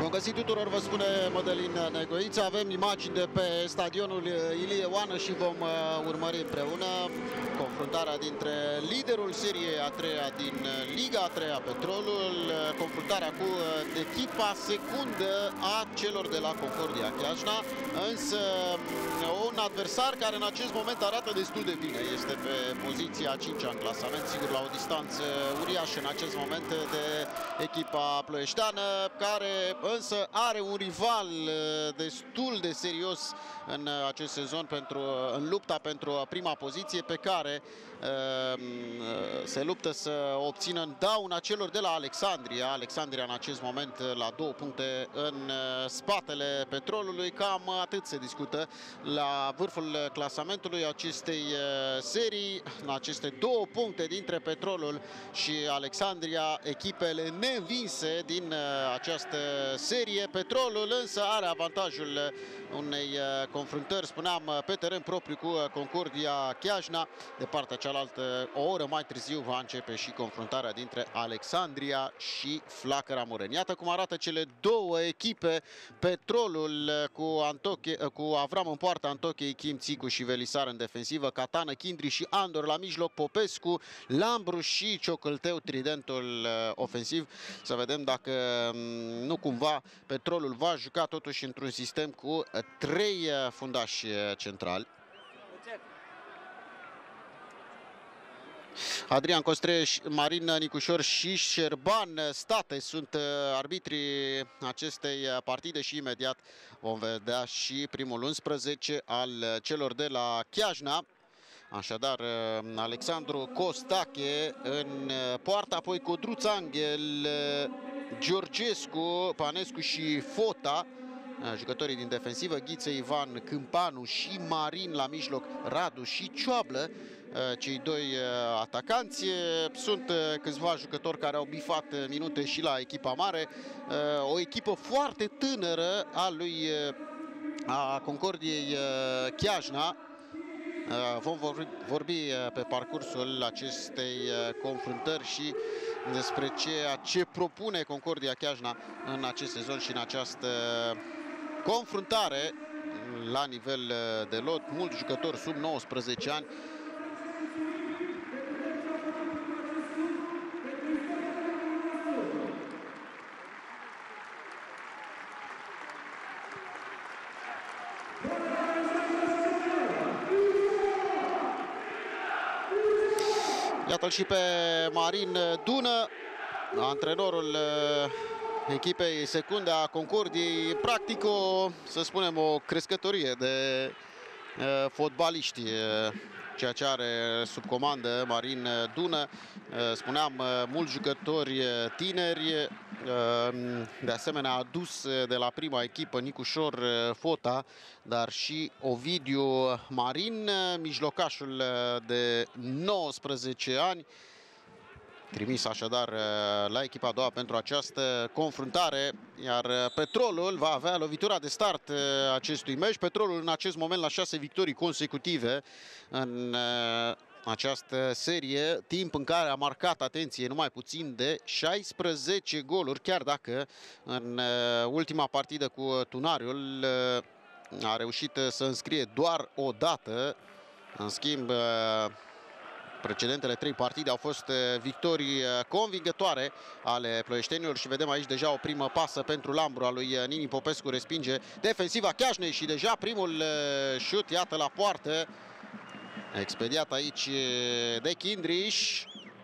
Bun găsit tuturor, vă spune Mădălin Negoiță. Avem imagini de pe stadionul Ilie Oană și vom urmări împreună confruntarea dintre liderul seriei a treia din Liga a treia, Petrolul, confruntarea cu echipa secundă a celor de la Concordia Chiajna, însă un adversar care în acest moment arată destul de bine. Este pe poziția 5-a în clasament, sigur la o distanță uriașă în acest moment de echipa ploieșteană, care însă are un rival destul de serios în acest sezon în lupta pentru prima poziție, pe care se luptă să obțină în dauna celor de la Alexandria. Alexandria în acest moment la 2 puncte în spatele Petrolului. Cam atât se discută la vârful clasamentului acestei serii. În aceste 2 puncte dintre Petrolul și Alexandria, echipele neînvinse din această serie. Petrolul însă are avantajul unei confruntări, spuneam, pe teren propriu cu Concordia Chiajna. De partea cealaltă, o oră mai târziu, va începe și confruntarea dintre Alexandria și Flacăra Mureș. Iată cum arată cele două echipe. Petrolul cu Avram în poartă, Antoche, Ichim, Țicu și Velisar în defensivă, Catană, Chindri și Andor la mijloc, Popescu, Lambru și Ciocălteu, tridentul ofensiv. Să vedem dacă nu cumva Petrolul va juca totuși într-un sistem cu 3 fundași centrali. Adrian Costreș, Marin Nicușor și Șerban State sunt arbitrii acestei partide și imediat vom vedea și primul 11 al celor de la Chiajna. Așadar, Alexandru Costache în poartă, apoi Codruț Angel, Georgescu, Panescu și Fota. Jucătorii din defensivă, Ghiță, Ivan, Câmpanu și Marin la mijloc, Radu și Cioablă. Cei doi atacanți. Sunt câțiva jucători care au bifat minute și la echipa mare. O echipă foarte tânără a Concordiei Chiajna. Vom vorbi pe parcursul acestei confruntări și despre ceea ce propune Concordia Chiajna în acest sezon și în această confruntare la nivel de lot. Mulți jucători sub 19 ani. Iată-l și pe Marin Dună, antrenorul echipei secunde a Concordiei. Practic să spunem, o crescătorie de fotbaliști, ceea ce are sub comandă Marin Dună. Spuneam, mulți jucători tineri. De asemenea, a adus de la prima echipă Nicușor Fota, dar și Ovidiu Marin, mijlocașul de 19 ani, trimis așadar la echipa a doua pentru această confruntare, iar Petrolul va avea lovitura de start acestui meci. Petrolul în acest moment la 6 victorii consecutive în această serie, timp în care a marcat, atenție, numai puțin de 16 goluri, chiar dacă în ultima partidă cu Tunariul a reușit să înscrie doar o dată. În schimb, precedentele 3 partide au fost victorii convingătoare ale ploieștenilor și vedem aici deja o primă pasă pentru Lambru a lui Nini Popescu, respinge defensiva Chiajnei și deja primul șut, iată, la poartă, expediat aici de Chindriș.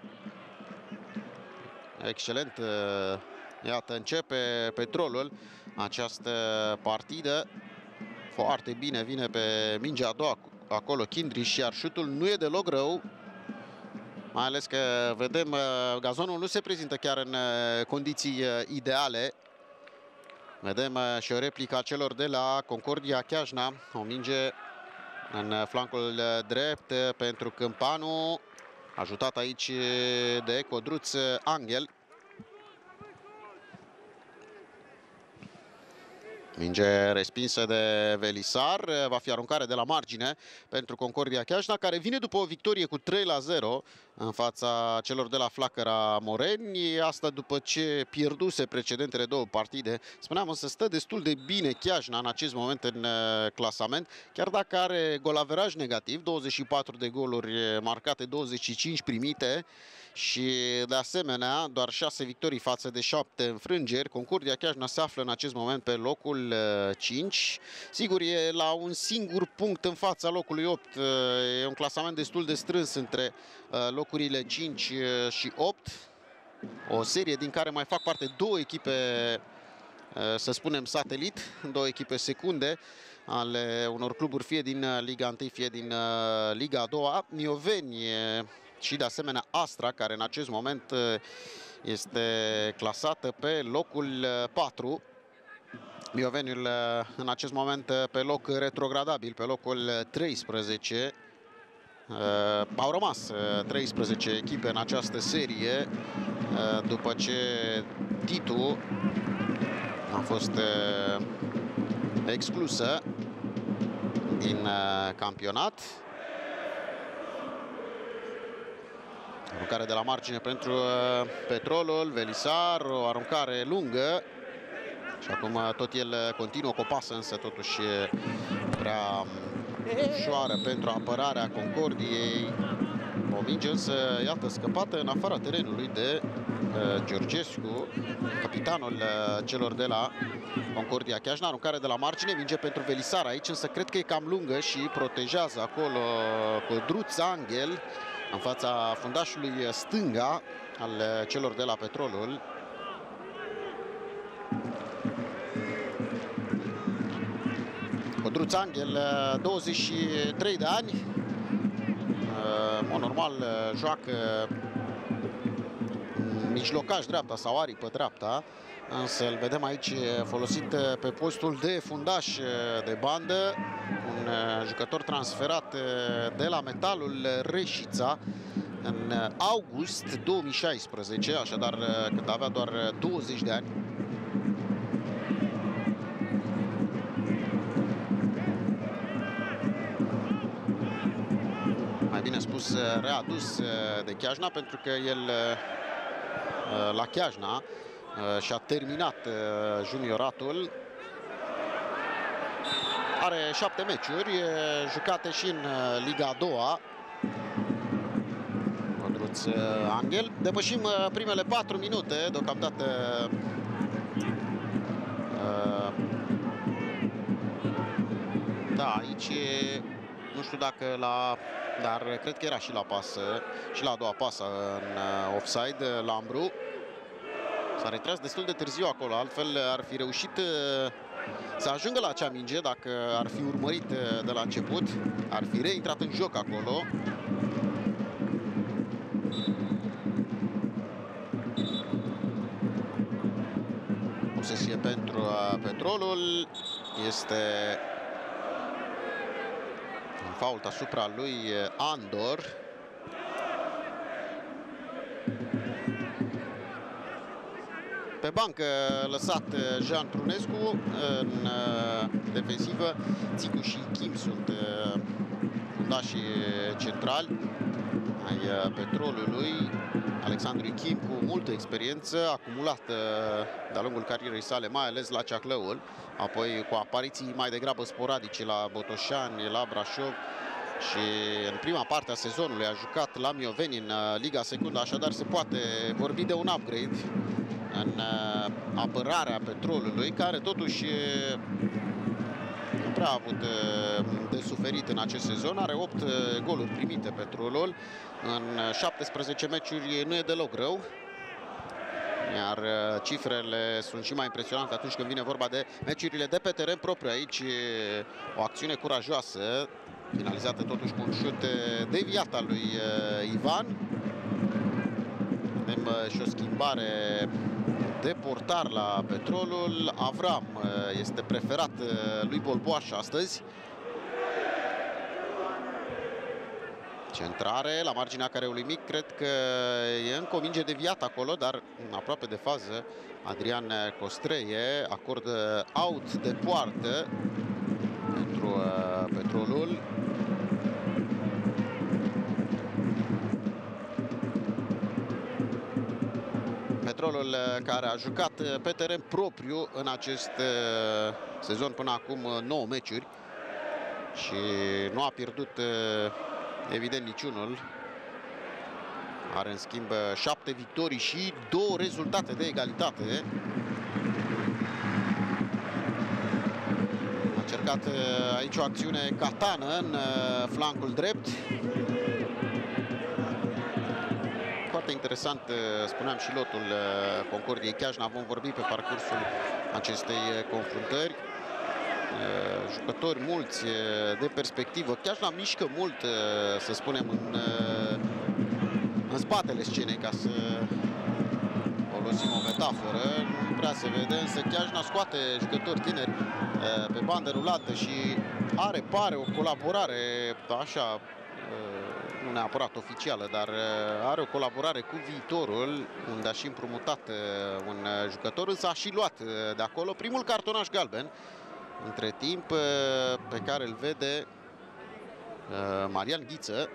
Excelent, iată, începe Petrolul această partidă. Foarte bine vine pe mingea a doua acolo Chindriș, iar șutul nu e deloc rău. Mai ales că vedem, gazonul nu se prezintă chiar în condiții ideale. Vedem și o replică a celor de la Concordia Chiajna. O minge în flancul drept pentru Câmpanu, ajutat aici de Codruț Angel. Minge respinsă de Velisar, va fi aruncare de la margine pentru Concordia Chiajna, care vine după o victorie cu 3-0 în fața celor de la Flacăra Moreni. Asta după ce pierduse precedentele două partide. Spuneam, însă stă destul de bine Chiajna în acest moment în clasament, chiar dacă are golaveraj negativ, 24 de goluri marcate, 25 primite. Și de asemenea doar 6 victorii față de 7 înfrângeri. Concordia Chiajna se află în acest moment pe locul 5. Sigur, e la un singur punct în fața locului 8. E un clasament destul de strâns între locurile 5 și 8. O serie din care mai fac parte două echipe, să spunem, satelit, două echipe secunde ale unor cluburi fie din Liga 1, fie din Liga a doua. Mioveni și de asemenea Astra, care în acest moment este clasată pe locul 4. Mioveniul în acest moment pe loc retrogradabil, pe locul 13. Au rămas 13 echipe în această serie după ce Titu a fost exclusă din campionat. Aruncare de la margine pentru Petrolul, Velisar, o aruncare lungă. Și acum tot el continuă cu o pasă, însă totuși prea ușoară pentru apărarea Concordiei. O minge însă, iată, scăpată în afara terenului de Georgescu, capitanul celor de la Concordia Chiajna. Aruncare de la margine, minge pentru Velisar aici, însă cred că e cam lungă și protejează acolo Codruț Angel în fața fundașului stânga al celor de la Petrolul. Codruț Angel, 23 de ani, normal joacă mijlocaș dreapta sau aripă dreapta, însă îl vedem aici folosit pe postul de fundaș de bandă, un jucător transferat de la Metalul Reșița în august 2016, așadar când avea doar 20 de ani. Mai bine spus, readus de Chiajna, pentru că el la Chiajna și-a terminat junioratul. Are 7 meciuri jucate și în Liga a doua. Codruț Angel. Depășim primele 4 minute. Deocamdată da, aici nu știu dacă dar cred că era și la pasă, și la a doua pasă în offside, Lambru. S-a retras destul de târziu acolo, altfel ar fi reușit să ajungă la acea minge dacă ar fi urmărit de la început. Ar fi reintrat în joc acolo. Posesie pentru Petrolul. Este un fault asupra lui Andor. Pe bancă lăsat Jean Prunescu, în defensivă Țicu și Kim sunt fundașii centrali ai Petrolului. Alexandru Kim, cu multă experiență acumulată de-a lungul carierei sale, mai ales la Ceaclăul, apoi cu apariții mai degrabă sporadice la Botoșani, la Brașov, și în prima parte a sezonului a jucat la Mioveni în Liga Secundă, așadar se poate vorbi de un upgrade în apărarea Petrolului, care totuși nu prea a avut de suferit în acest sezon. Are 8 goluri primite Petrolul în 17 meciuri, nu e deloc rău. Iar cifrele sunt și mai impresionante atunci când vine vorba de meciurile de pe teren propriu. Aici o acțiune curajoasă, finalizată totuși cu un șut deviat al lui Ivan. Vedem și o schimbare de portar la Petrolul. Avram este preferat lui Bolboaș astăzi. Centrare la marginea careului mic, cred că e încă o minge deviată acolo, dar aproape de fază. Adrian Costreie acordă out de poartă pentru Petrolul. Petrolul, care a jucat pe teren propriu în acest sezon până acum 9 meciuri și nu a pierdut evident niciunul. Are în schimb 7 victorii și 2 rezultate de egalitate. A încercat aici o acțiune Catană în flancul drept. Foarte interesant, spuneam, și lotul Concordiei Chiajna. Vom vorbi pe parcursul acestei confruntări. Jucători mulți de perspectivă. Chiajna mișcă mult, să spunem, în spatele scenei, ca să folosim o metaforă. Nu prea se vede, însă Chiajna scoate jucători tineri pe bandă rulată și pare o colaborare așa, nu neapărat oficială, dar are o colaborare cu Viitorul, unde a și împrumutat un jucător, însă a și luat de acolo primul cartonaș galben între timp, pe care îl vede Marian Ghiță.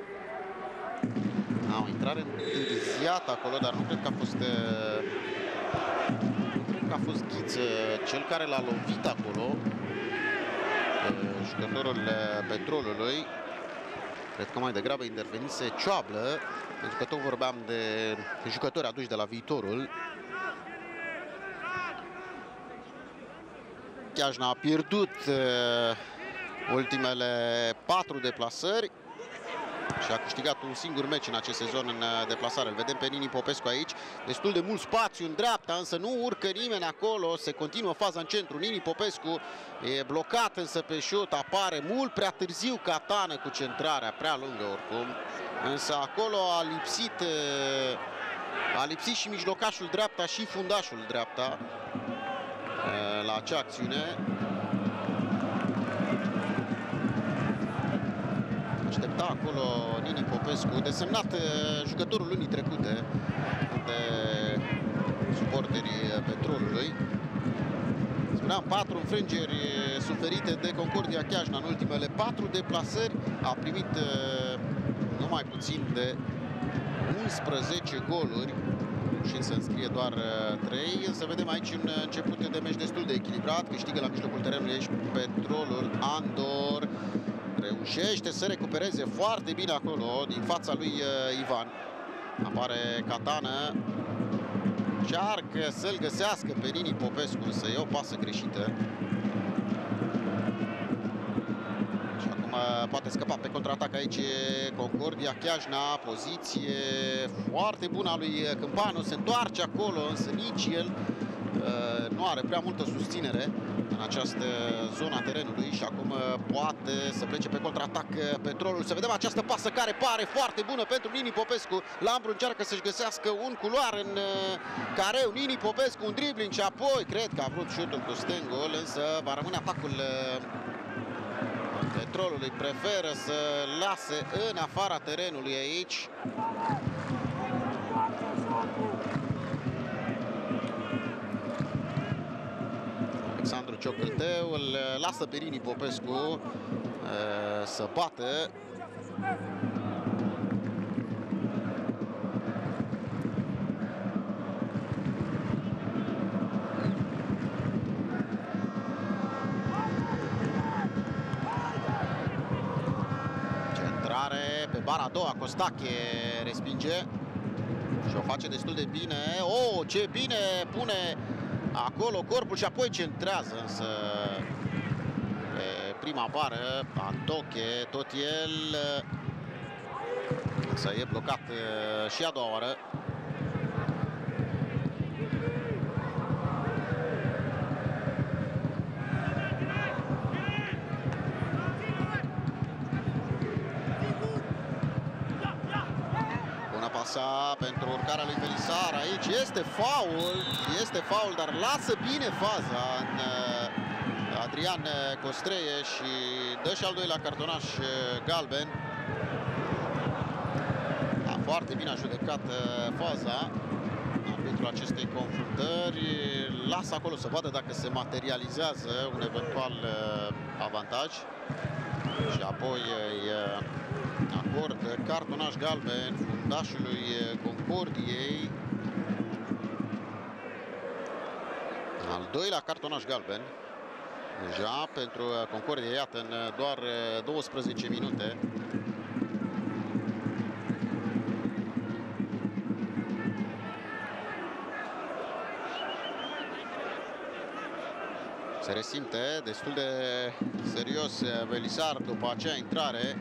O intrare întârziată acolo, dar nu cred că a fost Ghiță cel care l-a lovit acolo, jucătorul Petrolului. Cred că mai degrabă intervenise Cioablă, pentru că tot vorbeam de jucători aduși de la Viitorul. Chiajna a pierdut ultimele 4 deplasări și a câștigat un singur meci în acest sezon în deplasare. Îl vedem pe Nini Popescu aici. Destul de mult spațiu în dreapta, însă nu urcă nimeni acolo. Se continuă faza în centru. Nini Popescu e blocat însă pe șut. Apare mult prea târziu Catană cu centrarea, prea lungă oricum. Însă acolo a lipsit și mijlocașul dreapta și fundașul dreapta la acea acțiune. Aștepta acolo Nini Popescu, desemnat jucătorul lunii trecute de suporterii Petrolului. Spuneam, 4 înfrângeri suferite de Concordia Chiajna în ultimele 4 deplasări. A primit numai puțin de 11 goluri și să înscrie doar 3. Însă vedem aici un început de meci destul de echilibrat. Câștigă la mijlocul terenului aici Petrolul. Andor reușește să recupereze foarte bine acolo din fața lui Ivan. Apare Catană. Încearcă să-l găsească pe Nini Popescu, însă e o pasă greșită. Și acum poate scăpa pe contraatac aici Concordia Chiajna. Poziție foarte bună a lui Câmpanu. Se întoarce acolo, însă nici el nu are prea multă susținere în această zonă a terenului și acum poate să plece pe contraatac Petrolul. Să vedem această pasă care pare foarte bună pentru Nini Popescu. Lambru încearcă să-și găsească un culoar în careu. Nini Popescu, un dribbling și apoi cred că a vrut șutul cu stângul, însă va rămâne atacul Petrolului. Preferă să lase în afara terenului aici. Alexandru Ciocâlteu îl lasă pe Nini Popescu să bată. Centrare pe bara a doua, Costache respinge și o face destul de bine. Oh, ce bine pune acolo corpul și apoi centrează, însă pe prima bară Antoche, tot el, însă e blocat și a doua oară. Pasa pentru urcarea lui Belisar. Aici este faul, dar lasă bine faza în Adrian Costreie și dă și al doilea cartonaș galben. Foarte bine a judecat faza arbitrul acestei confruntări. Lasă acolo să vadă dacă se materializează un eventual avantaj și apoi acord cartonaș galben fundașului Concordiei. doilea cartonaș galben deja pentru Concordia, iată, în doar 12 minute. Se resimte destul de serios Belisar după acea intrare.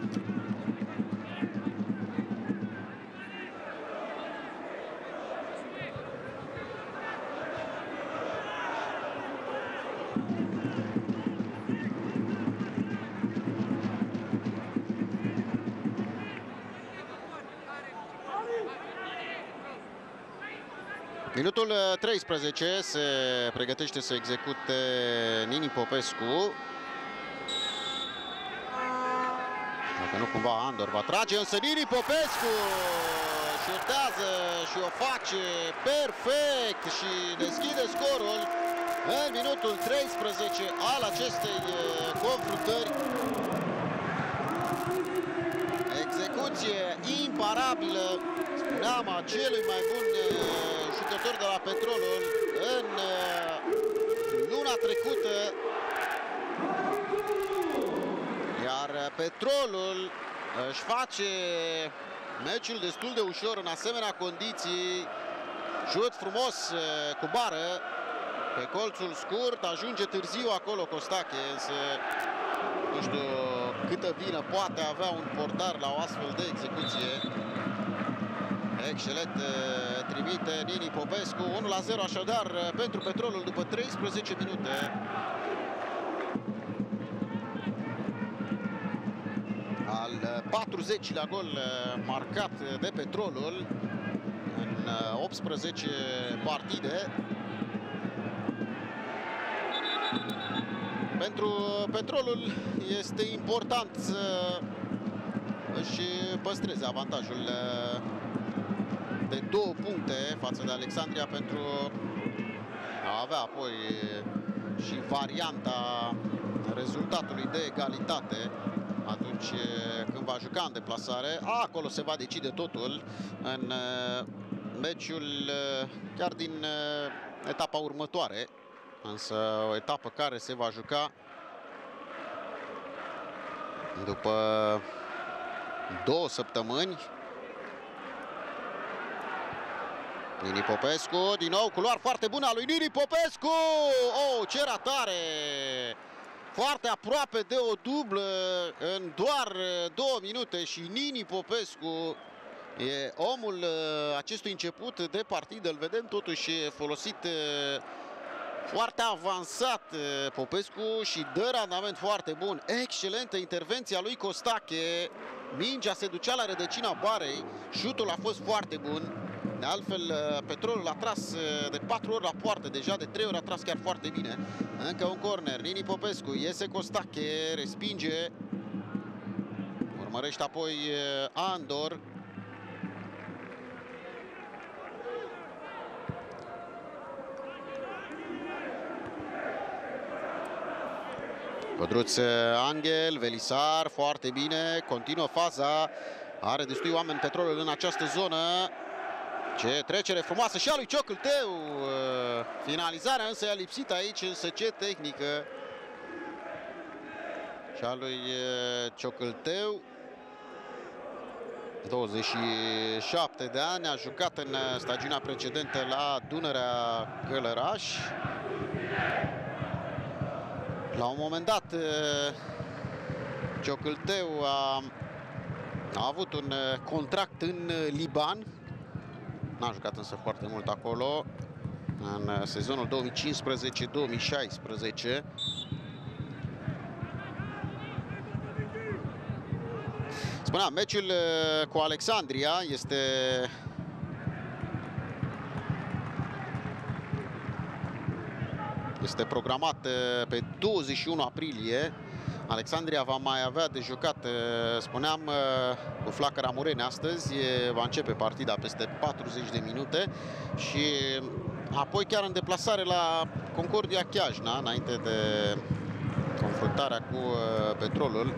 Minutul 13 se pregătește să execute Nini Popescu. Dacă nu cumva Andor va trage, însă Nini Popescu șutează și o face perfect și deschide scorul în minutul 13 al acestei confruntări. Execuție imparabilă, spuneam, a celui mai bun jucător de la Petrolul în luna trecută. Iar Petrolul își face meciul destul de ușor în asemenea condiții. Șut frumos cu bară pe colțul scurt, ajunge târziu acolo Costache, însă nu știu câtă vină poate avea un portar la o astfel de execuție. Excelent trimite Nini Popescu, 1-0 așadar pentru Petrolul după 13 minute. Al 40-lea gol marcat de Petrolul în 18 partide. Pentru Petrolul este important să își păstreze avantajul de 2 puncte față de Alexandria pentru a avea apoi și varianta rezultatului de egalitate atunci când va juca în deplasare. Acolo se va decide totul în meciul chiar din etapa următoare, însă o etapă care se va juca după 2 săptămâni. Nini Popescu, din nou culoar foarte bună a lui Nini Popescu! Oh, ce ratare! Foarte aproape de o dublă în doar 2 minute și Nini Popescu e omul acestui început de partidă. Îl vedem totuși folosit foarte avansat Popescu și dă randament foarte bun. Excelentă intervenția lui Costache. Mingea se ducea la rădăcina barei. Șutul a fost foarte bun. De altfel, Petrolul a tras de 4 ori la poartă, deja de 3 ori a tras chiar foarte bine. Încă un corner, Nini Popescu, iese Costache, respinge. Urmărește apoi Andor. Codruț Angel, Belisar, foarte bine, continuă faza. Are destui oameni Petrolul în această zonă. Ce trecere frumoasă și a lui Ciocâlteu. Finalizarea însă i-a lipsit aici, însă ce tehnică. Și a lui Ciocâlteu. 27 de ani, a jucat în stagiunea precedentă la Dunărea Călăraș. La un moment dat Ciocâlteu a avut un contract în Liban. N-a jucat însă foarte mult acolo în sezonul 2015-2016. Spuneam, meciul cu Alexandria este programat pe 21 aprilie. Alexandria va mai avea de jucat, spuneam, cu Flacăra Mureni astăzi. Va începe partida peste 40 de minute și apoi chiar în deplasare la Concordia Chiajna, înainte de confruntarea cu Petrolul.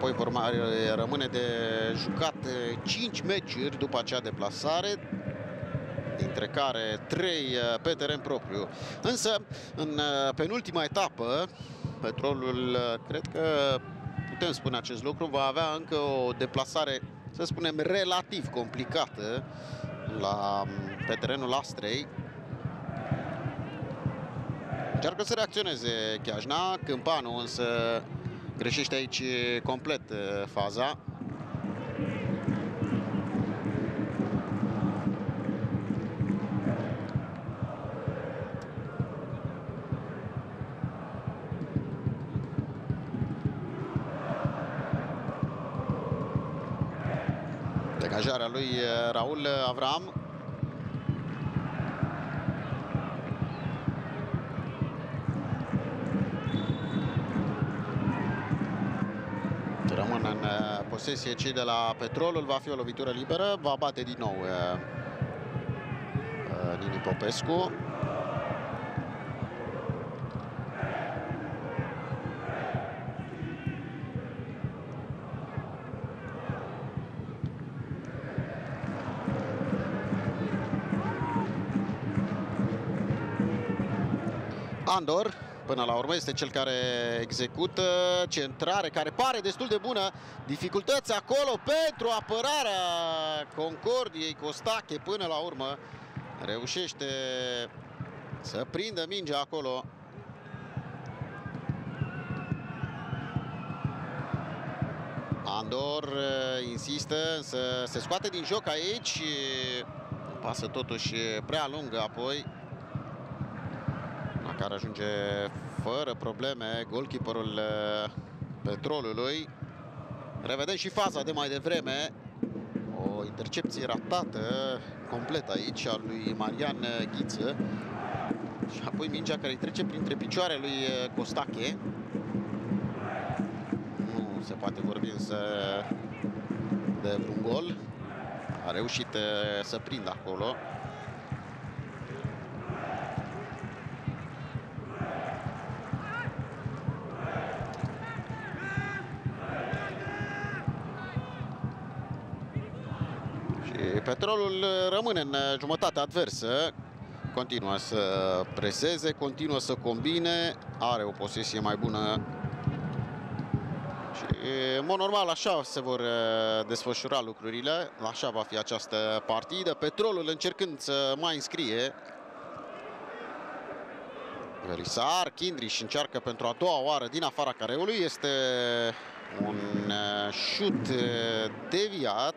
apoi vor mai rămâne de jucat 5 meciuri după acea deplasare, dintre care 3 pe teren propriu. Însă, în penultima etapă, Petrolul, cred că putem spune acest lucru, va avea încă o deplasare, să spunem, relativ complicată pe terenul Astrei. Încearcă să reacționeze Chiajna, Câmpanu însă greșește aici complet faza. Degajarea lui Raul Avram. Rămân în posesie cei de la Petrolul. Va fi o lovitură liberă. Va bate din nou Nini Popescu. Andor, până la urmă, este cel care execută, centrare care pare destul de bună. Dificultăți acolo pentru apărarea Concordiei. Costache până la urmă reușește să prindă mingea acolo. Andor insistă, însă se scoate din joc aici. Pasă totuși prea lungă apoi, la care ajunge fără probleme goalkeeperul Petrolului. Revedem și faza de mai devreme. O intercepție ratată complet aici a lui Marian Ghiță. Și apoi mingea care îi trece printre picioare lui Costache. Nu se poate vorbi însă de un gol. A reușit să prindă acolo. Petrolul rămâne în jumătatea adversă, continuă să preseze, continuă să combine, are o posesie mai bună și, în mod normal, așa se vor desfășura lucrurile, așa va fi această partidă. Petrolul încercând să mai înscrie. Verisar, Kindriș încearcă pentru a doua oară din afara careului, este un șut deviat.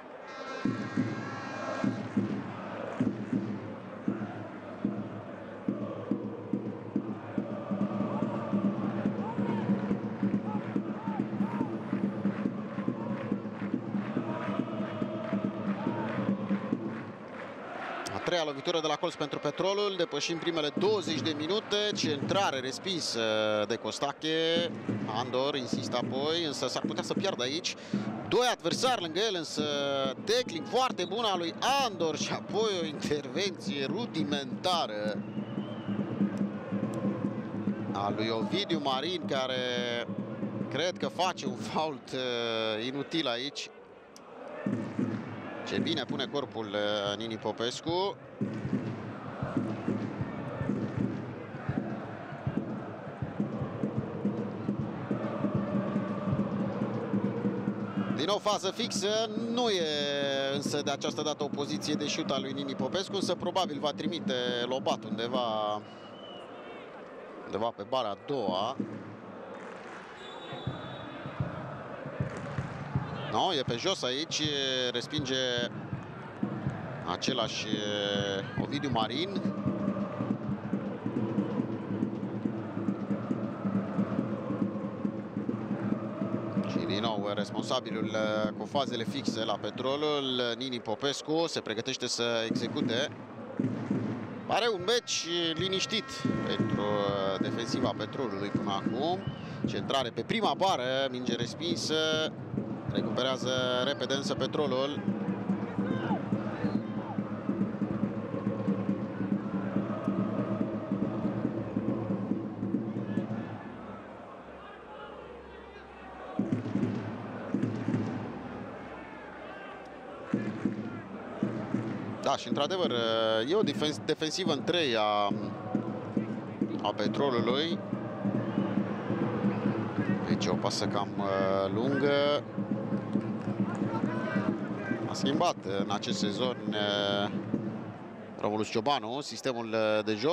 A treia lovitură de la colț pentru Petrolul, depășim primele 20 de minute, centrare respins de Costache. Andor insistă apoi, însă s-ar putea să piardă aici. Doi adversari lângă el, însă tackling foarte bun al lui Andor și apoi o intervenție rudimentară a lui Ovidiu Marin, care cred că face un fault inutil aici. Ce bine pune corpul Nini Popescu. Din nou fază fixă, nu e însă de această dată o poziție de șut al lui Nini Popescu, însă probabil va trimite lobat undeva pe bara a doua. No, e pe jos aici, respinge același Ovidiu Marin. Și din nou responsabilul cu fazele fixe la Petrolul, Nini Popescu, se pregătește să execute. Pare un meci liniștit pentru defensiva Petrolului până acum. Centrare pe prima bară, minge respinsă. Recuperează repede însă Petrolul. Da, și într-adevăr e o defensivă în 3 a Petrolului. Deci o pasă cam lungă. A schimbat în acest sezon Romulus Ciobanu sistemul de joc.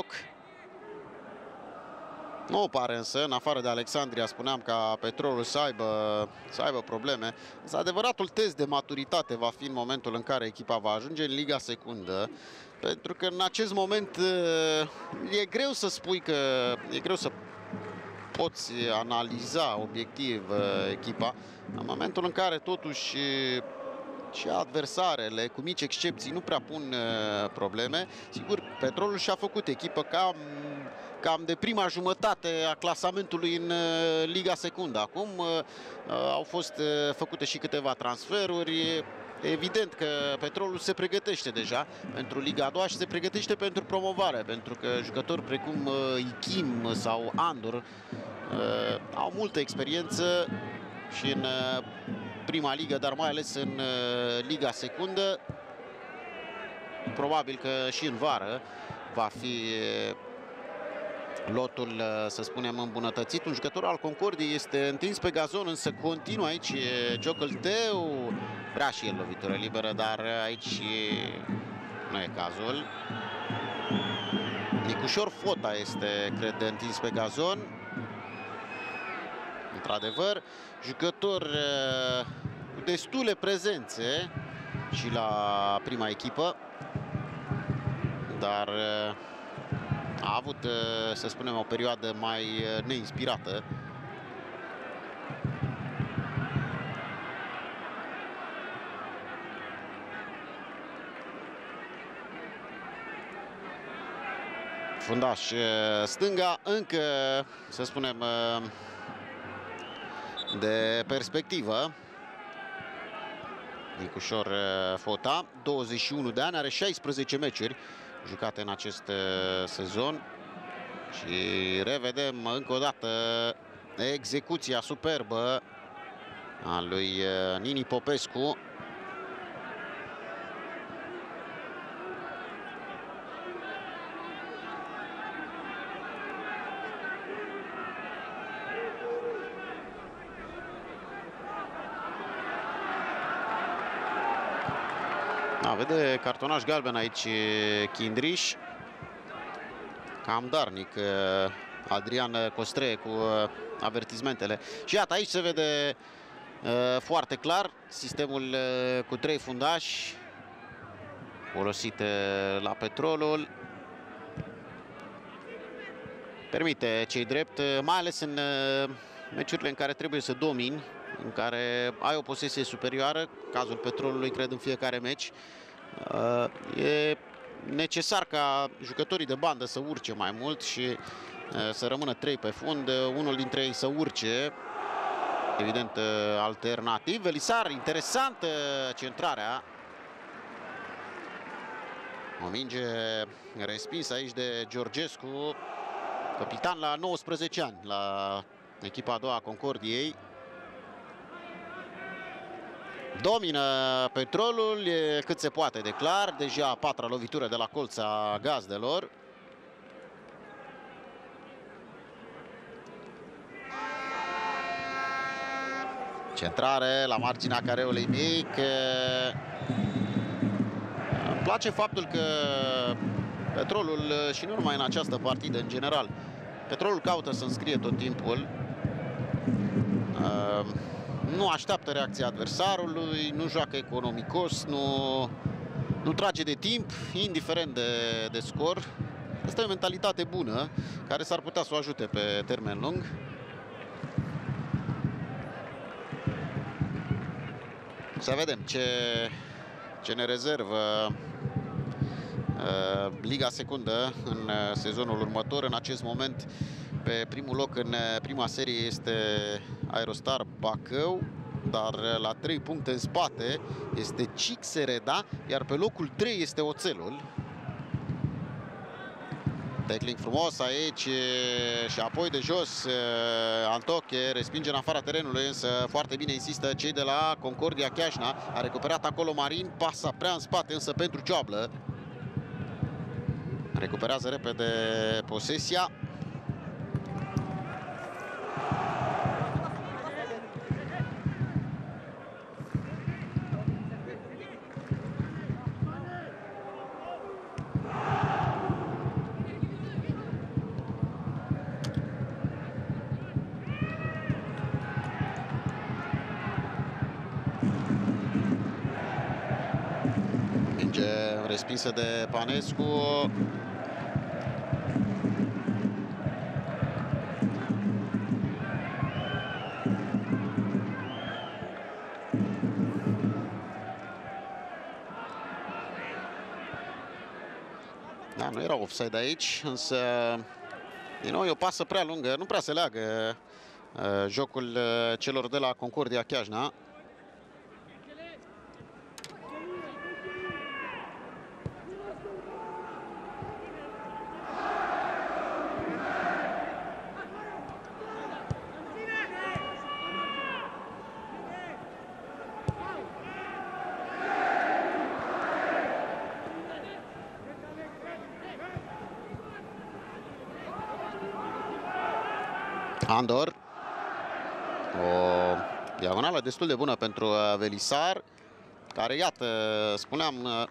Nu pare însă, în afară de Alexandria, spuneam, ca Petrolul să aibă probleme. Însă adevăratul test de maturitate va fi în momentul în care echipa va ajunge în Liga Secundă. Pentru că în acest moment e greu să spui că e greu să poți analiza obiectiv echipa. În momentul în care totuși și adversarele, cu mici excepții, nu prea pun probleme. Sigur, Petrolul și-a făcut echipă cam de prima jumătate a clasamentului în Liga Secundă. Acum au fost făcute și câteva transferuri. Evident că Petrolul se pregătește deja pentru Liga a doua și se pregătește pentru promovare, pentru că jucători precum Ichim sau Andor au multă experiență și în prima ligă, dar mai ales în Liga Secundă. Probabil că și în vară va fi lotul, să spunem, îmbunătățit. Un jucător al Concordiei este întins pe gazon, însă continuă aici Ciocălteu. Vrea și el lovitură liberă, dar aici nu e cazul. Nicușor Fota este, cred, întins pe gazon. Într-adevăr, jucător cu destule prezențe și la prima echipă, dar a avut, să spunem, o perioadă mai neinspirată. Fundaș stânga, încă, să spunem, de perspectivă. Nicușor Fota, 21 de ani, are 16 meciuri jucate în acest sezon. Și revedem încă o dată execuția superbă a lui Nini Popescu. Da, vede cartonaș galben aici Chindriș. Cam darnic Adrian Costre cu avertismentele. Și iată, aici se vede foarte clar sistemul cu 3 fundași folosit la Petrolul. Permite cei drept, mai ales în meciurile în care trebuie să domini, în care ai o posesie superioară, cazul Petrolului, cred, în fiecare meci. E necesar ca jucătorii de bandă să urce mai mult și să rămână 3 pe fund, unul dintre ei să urce, evident, alternativ. Velisar, interesantă centrarea. O minge respinsă aici de Georgescu, capitan la 19 ani la echipa a doua a Concordiei. Domină Petrolul, e cât se poate de clar. Deja a 4-a lovitură de la colța gazdelor. Centrare la marginea careului mic. Îmi place faptul că Petrolul, și nu numai în această partidă, în general, Petrolul caută să înscrie tot timpul. Nu așteaptă reacția adversarului, nu joacă economicos, nu trage de timp, indiferent de scor. Asta e o mentalitate bună, care s-ar putea să o ajute pe termen lung. Să vedem ce ne rezervă Liga Secundă în sezonul următor. În acest moment, pe primul loc în prima serie este Aerostar Bacău, dar la 3 puncte în spate este CIC Sereda, iar pe locul 3 este Oțelul. Tackling frumos aici și apoi de jos Antoche respinge în afara terenului, însă foarte bine insistă cei de la Concordia Chiajna. A recuperat acolo Marin, pasa prea în spate însă pentru Cioablă. Recuperează repede posesia. Respinsă de Panescu. Da, nu era offside aici, însă din nou e o pasă prea lungă, nu prea se leagă jocul celor de la Concordia Chiajna. Andor. O diagonală destul de bună pentru Velisar, care, iată, spuneam,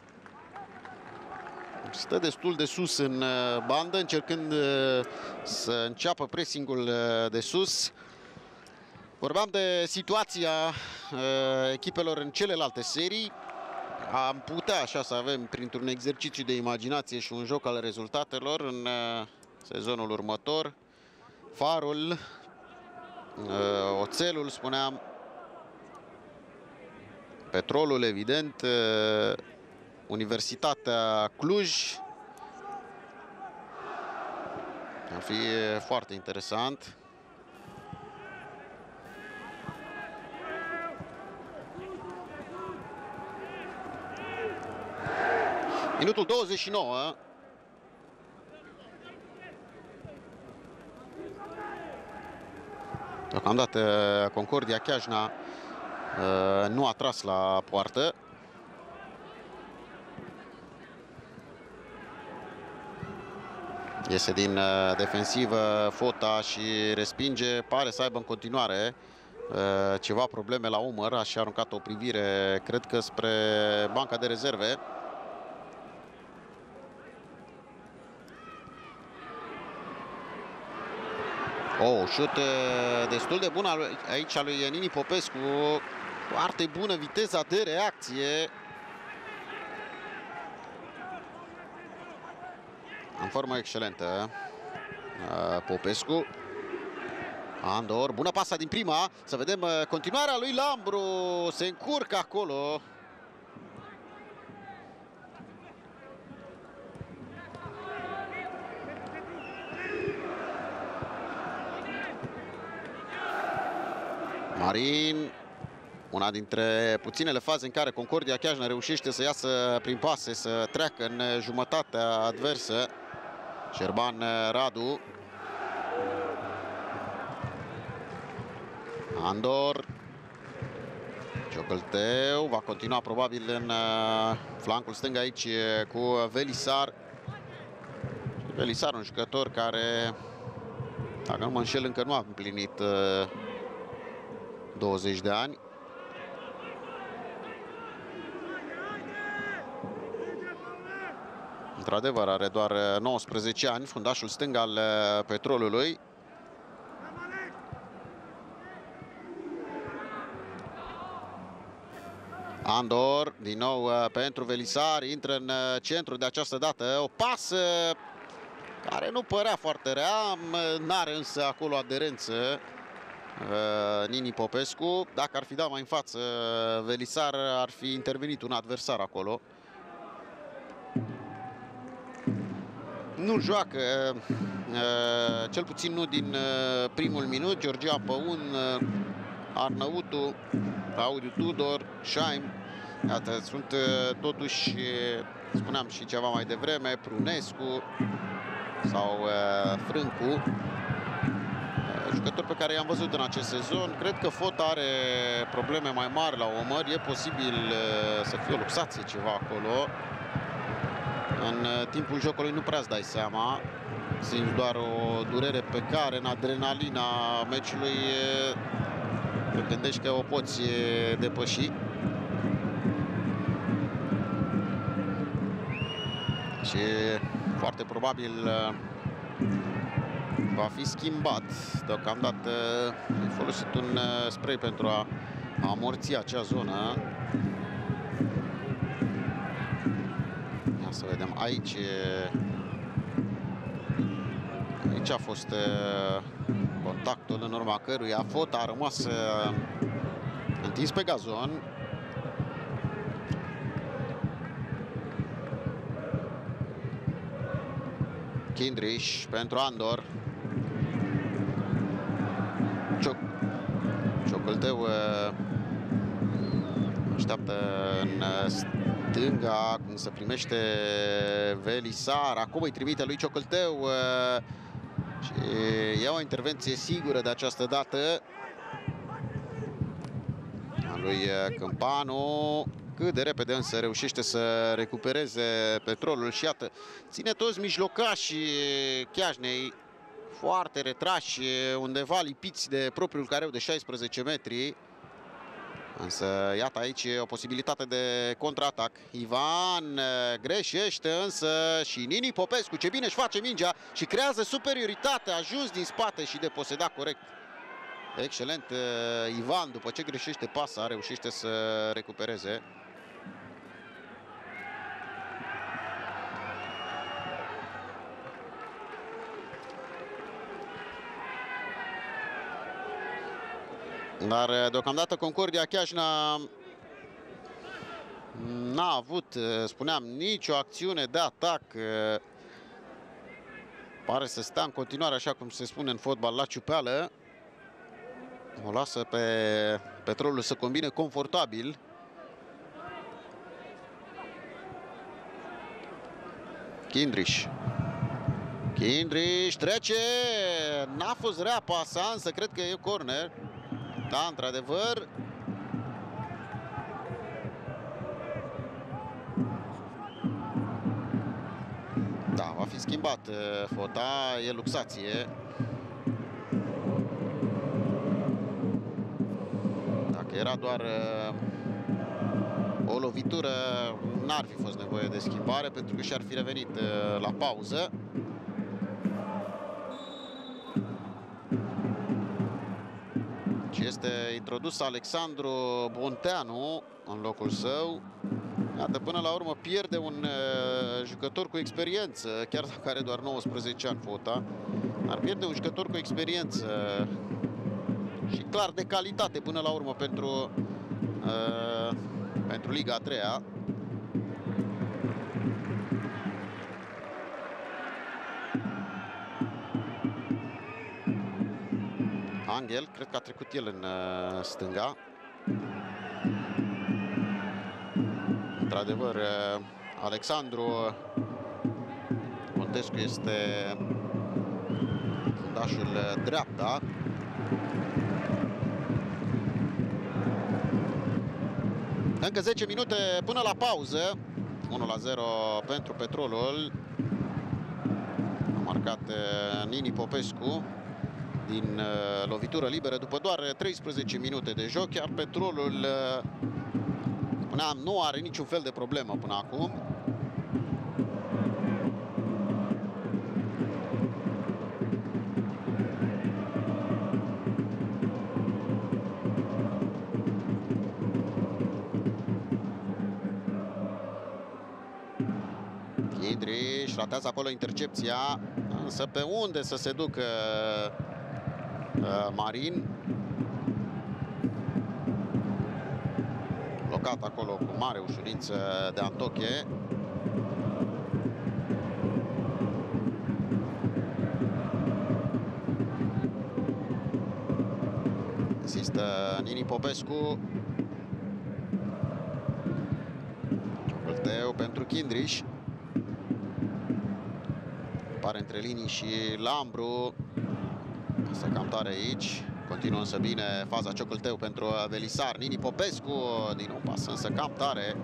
stă destul de sus în bandă, încercând să înceapă pressingul de sus. Vorbeam de situația echipelor în celelalte serii. Am putea așa să avem, printr-un exercițiu de imaginație și un joc al rezultatelor în sezonul următor. Farul, Oțelul, spuneam, Petrolul, evident, Universitatea Cluj. Ar fi foarte interesant. Minutul 29. Deocamdată Concordia Chiajna nu a tras la poartă. Iese din defensivă Fota și respinge. Pare să aibă în continuare ceva probleme la umăr. A și aruncat o privire, cred că spre banca de rezerve. Șut destul de bun aici al lui Nini Popescu. Foarte bună viteza de reacție. În formă excelentă Popescu. Andor, bună pasa din prima. Să vedem continuarea lui Lambru. Se încurcă acolo. Marin, una dintre puținele faze în care Concordia Chiajna reușește să iasă prin pase, să treacă în jumătatea adversă. Șerban Radu. Andor. Ciocălteu va continua probabil în flancul stâng aici cu Velisar. Velisar, un jucător care, dacă nu mă înșel, încă nu a împlinit 20 de ani. Într-adevăr, are doar 19 ani, fundașul stâng al Petrolului. Andor, din nou pentru Velisar, intră în centru de această dată. O pasă care nu părea foarte rea, n-are însă acolo aderență Nini Popescu. Dacă ar fi dat mai în față Velisar, ar fi intervenit un adversar acolo. Nu joacă, cel puțin nu din primul minut, Georgia Păun, Arnăutu, Claudiu Tudor, Șaim. Iată, sunt totuși, spuneam și ceva mai devreme, Prunescu, sau Frâncu, jucători pe care i-am văzut în acest sezon. Cred că Fota are probleme mai mari la omăr. E posibil să fie o luxație ceva acolo. În timpul jocului nu prea îți dai seama. Simți doar o durere pe care în adrenalina meciului te gândești că o poți depăși. Și foarte probabil va fi schimbat. Deocamdată a folosit un spray pentru a amorți acea zonă. Ia să vedem aici. Aici a fost contactul în urma căruia Fota a rămas întins pe gazon. Kindrish pentru Andor. Ciocălteu așteaptă în stânga cum se primește Velisar. Acum îi trimite lui Ciocălteu și ia o intervenție sigură de această dată a lui Câmpanu. Cât de repede însă reușește să recupereze Petrolul și iată, ține toți mijlocașii Chiajnei foarte retrași, undeva lipiți de propriul careu de 16 metri. Însă iată aici o posibilitate de contraatac. Ivan greșește însă și Nini Popescu, ce bine își face mingea și creează superioritate, a ajuns din spate și deposedat corect. Excelent Ivan, după ce greșește pasa, reușește să recupereze. Dar deocamdată Concordia Chiajna n-a avut, spuneam, nicio acțiune de atac. Pare să stea în continuare, așa cum se spune în fotbal, la ciupeală. O lasă pe Petrolul să combine confortabil. Kindrish. Kindrish trece. N-a fost rea pasa, însă cred că e corner. Da, într-adevăr. Da, va fi schimbat Fota, e luxație. Dacă era doar o lovitură, n-ar fi fost nevoie de schimbare, pentru că și-ar fi revenit la pauză. Și este introdus Alexandru Bonteanu în locul său. Iată, până la urmă pierde un jucător cu experiență, chiar dacă are doar 19 ani Fota, ar pierde un jucător cu experiență și clar de calitate până la urmă pentru Liga a 3-a. Angel, cred că a trecut el în stânga. Într-adevăr, Alexandru Montescu este fundașul dreapta. Încă 10 minute până la pauză. 1-0 pentru Petrolul. A marcat Nini Popescu din lovitură liberă după doar 13 minute de joc. Chiar Petrolul, spuneam, nu are niciun fel de problemă până acum. Kindrish ratează acolo intercepția, însă pe unde să se ducă Marin? Blocat acolo cu mare ușurință de Antoche. Insistă Nini Popescu. Ciocălteu pentru Kindrish. Apare între linii și Lambru. Pasă cam tare aici. Continuă însă bine faza ciocâlteu pentru Velisar. Nini Popescu, din nou pasă însă cam tare.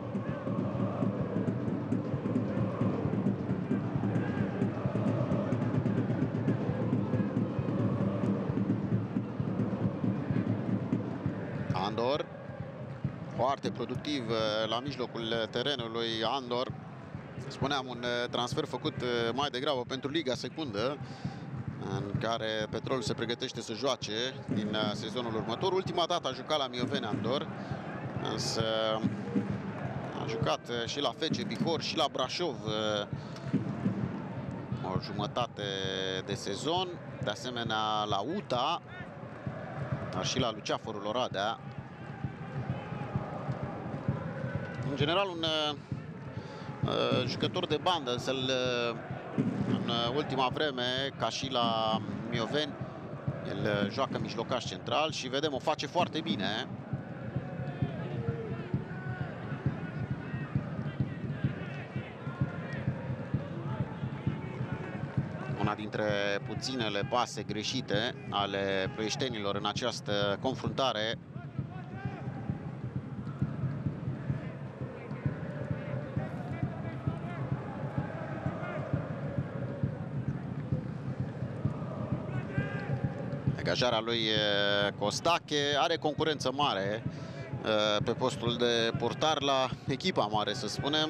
Andor, foarte productiv la mijlocul terenului. Andor, spuneam, un transfer făcut mai degrabă pentru Liga Secundă, în care Petrolul se pregătește să joace din sezonul următor. Ultima dată a jucat la Mioveni Andor, însă a jucat și la FC Bihor și la Brașov o jumătate de sezon, de asemenea la UTA, dar și la Luceafărul Oradea. În general un jucător de bandă, însă în ultima vreme, ca și la Mioveni, el joacă mijlocaș central și vedem, o face foarte bine. Una dintre puținele pase greșite ale ploieștenilor în această confruntare. Degajarea lui Costache, are concurență mare pe postul de portar la echipa mare, să spunem.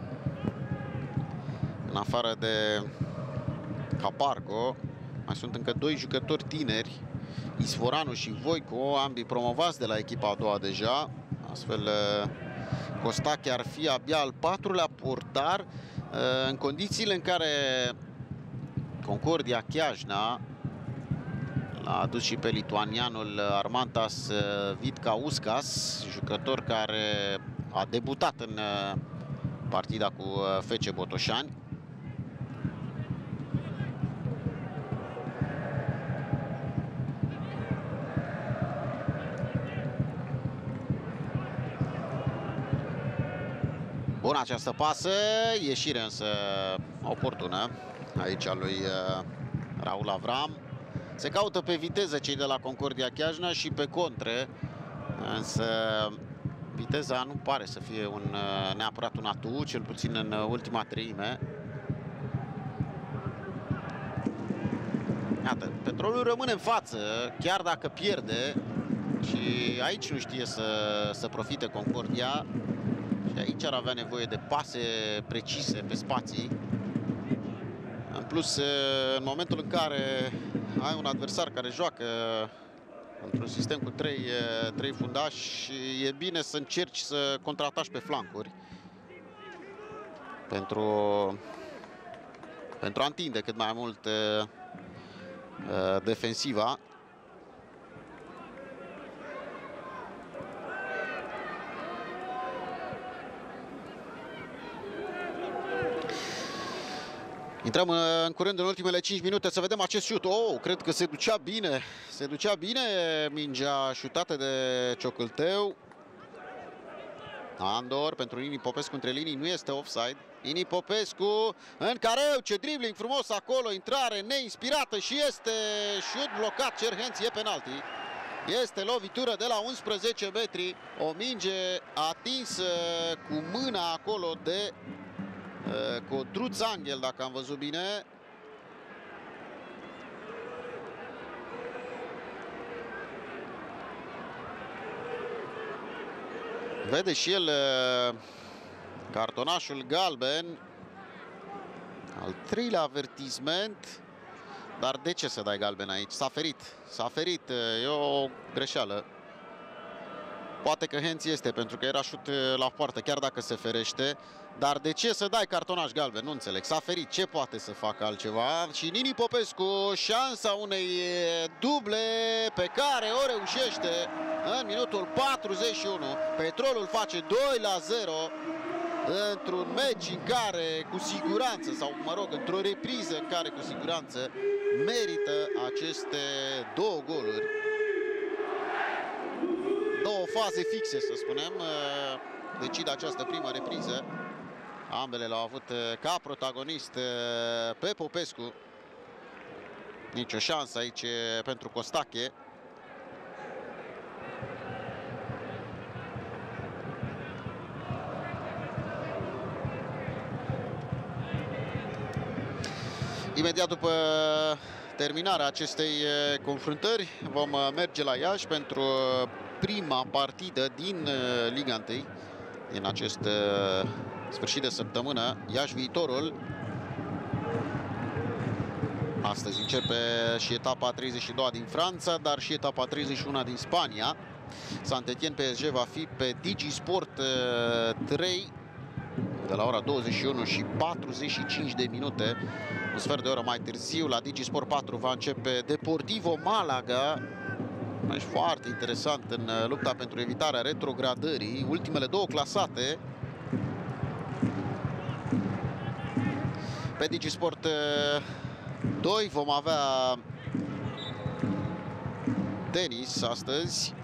În afară de Capargo, mai sunt încă doi jucători tineri, Isforanu și Voico, ambii promovați de la echipa a doua deja. Astfel, Costache ar fi abia al patrulea portar în condițiile în care Concordia Chiajna l-a adus și pe lituanianul Armantas Vitkauskas, jucător care a debutat în partida cu FC Botoșani. Bună această pasă, ieșire însă oportună aici a lui Raul Avram. Se caută pe viteză cei de la Concordia Chiajna și pe contre, însă viteza nu pare să fie neapărat un atu, cel puțin în ultima treime. Iată, Petrolul rămâne în față, chiar dacă pierde, și aici nu știe să profite Concordia. Și aici ar avea nevoie de pase precise pe spații. În plus, în momentul în care ai un adversar care joacă într-un sistem cu trei fundași, e bine să încerci să contraataci pe flancuri pentru a întinde cât mai mult defensiva. Intrăm în curând în ultimele 5 minute să vedem acest șut. Oh, cred că se ducea bine. Se ducea bine mingea șutată de Ciocâlteu. Andor pentru Nini Popescu între linii, nu este offside. Nini Popescu în careu, ce dribbling frumos acolo, intrare neinspirată și este șut blocat. Cerhenți, e penalti. Este lovitură de la 11 metri. O minge atinsă cu mâna acolo de Codruț Angel, dacă am văzut bine. Vede și el cartonașul galben. Al treilea avertisment. Dar de ce să dai galben aici? S-a ferit. S-a ferit. E o greșeală. Poate că Henț este, pentru că era șut la poartă, chiar dacă se ferește. Dar de ce să dai cartonaș galben? Nu înțeleg. S-a ferit. Ce poate să facă altceva? Și Nini Popescu, șansa unei duble pe care o reușește în minutul 41. Petrolul face 2-0 într-un meci în care cu siguranță, sau mă rog, într-o repriză în care cu siguranță merită aceste două goluri. Două faze fixe, să spunem, decid această primă repriză Ambele l-au avut ca protagonist pe Popescu. Nicio șansă aici pentru Costache. Imediat după terminarea acestei confruntări vom merge la Iași pentru prima partidă din Liga 1 din acest sfârșit de săptămână. Iași Viitorul. Astăzi începe și etapa 32 din Franța, dar și etapa 31 din Spania. Saint-Étienne PSG va fi pe Digisport 3 de la ora 21 și 45 de minute. Un sfert de oră mai târziu, la Digisport 4 va începe Deportivo Malaga. Deci foarte interesant în lupta pentru evitarea retrogradării. Ultimele două clasate. Pe Digisport 2 vom avea tenis astăzi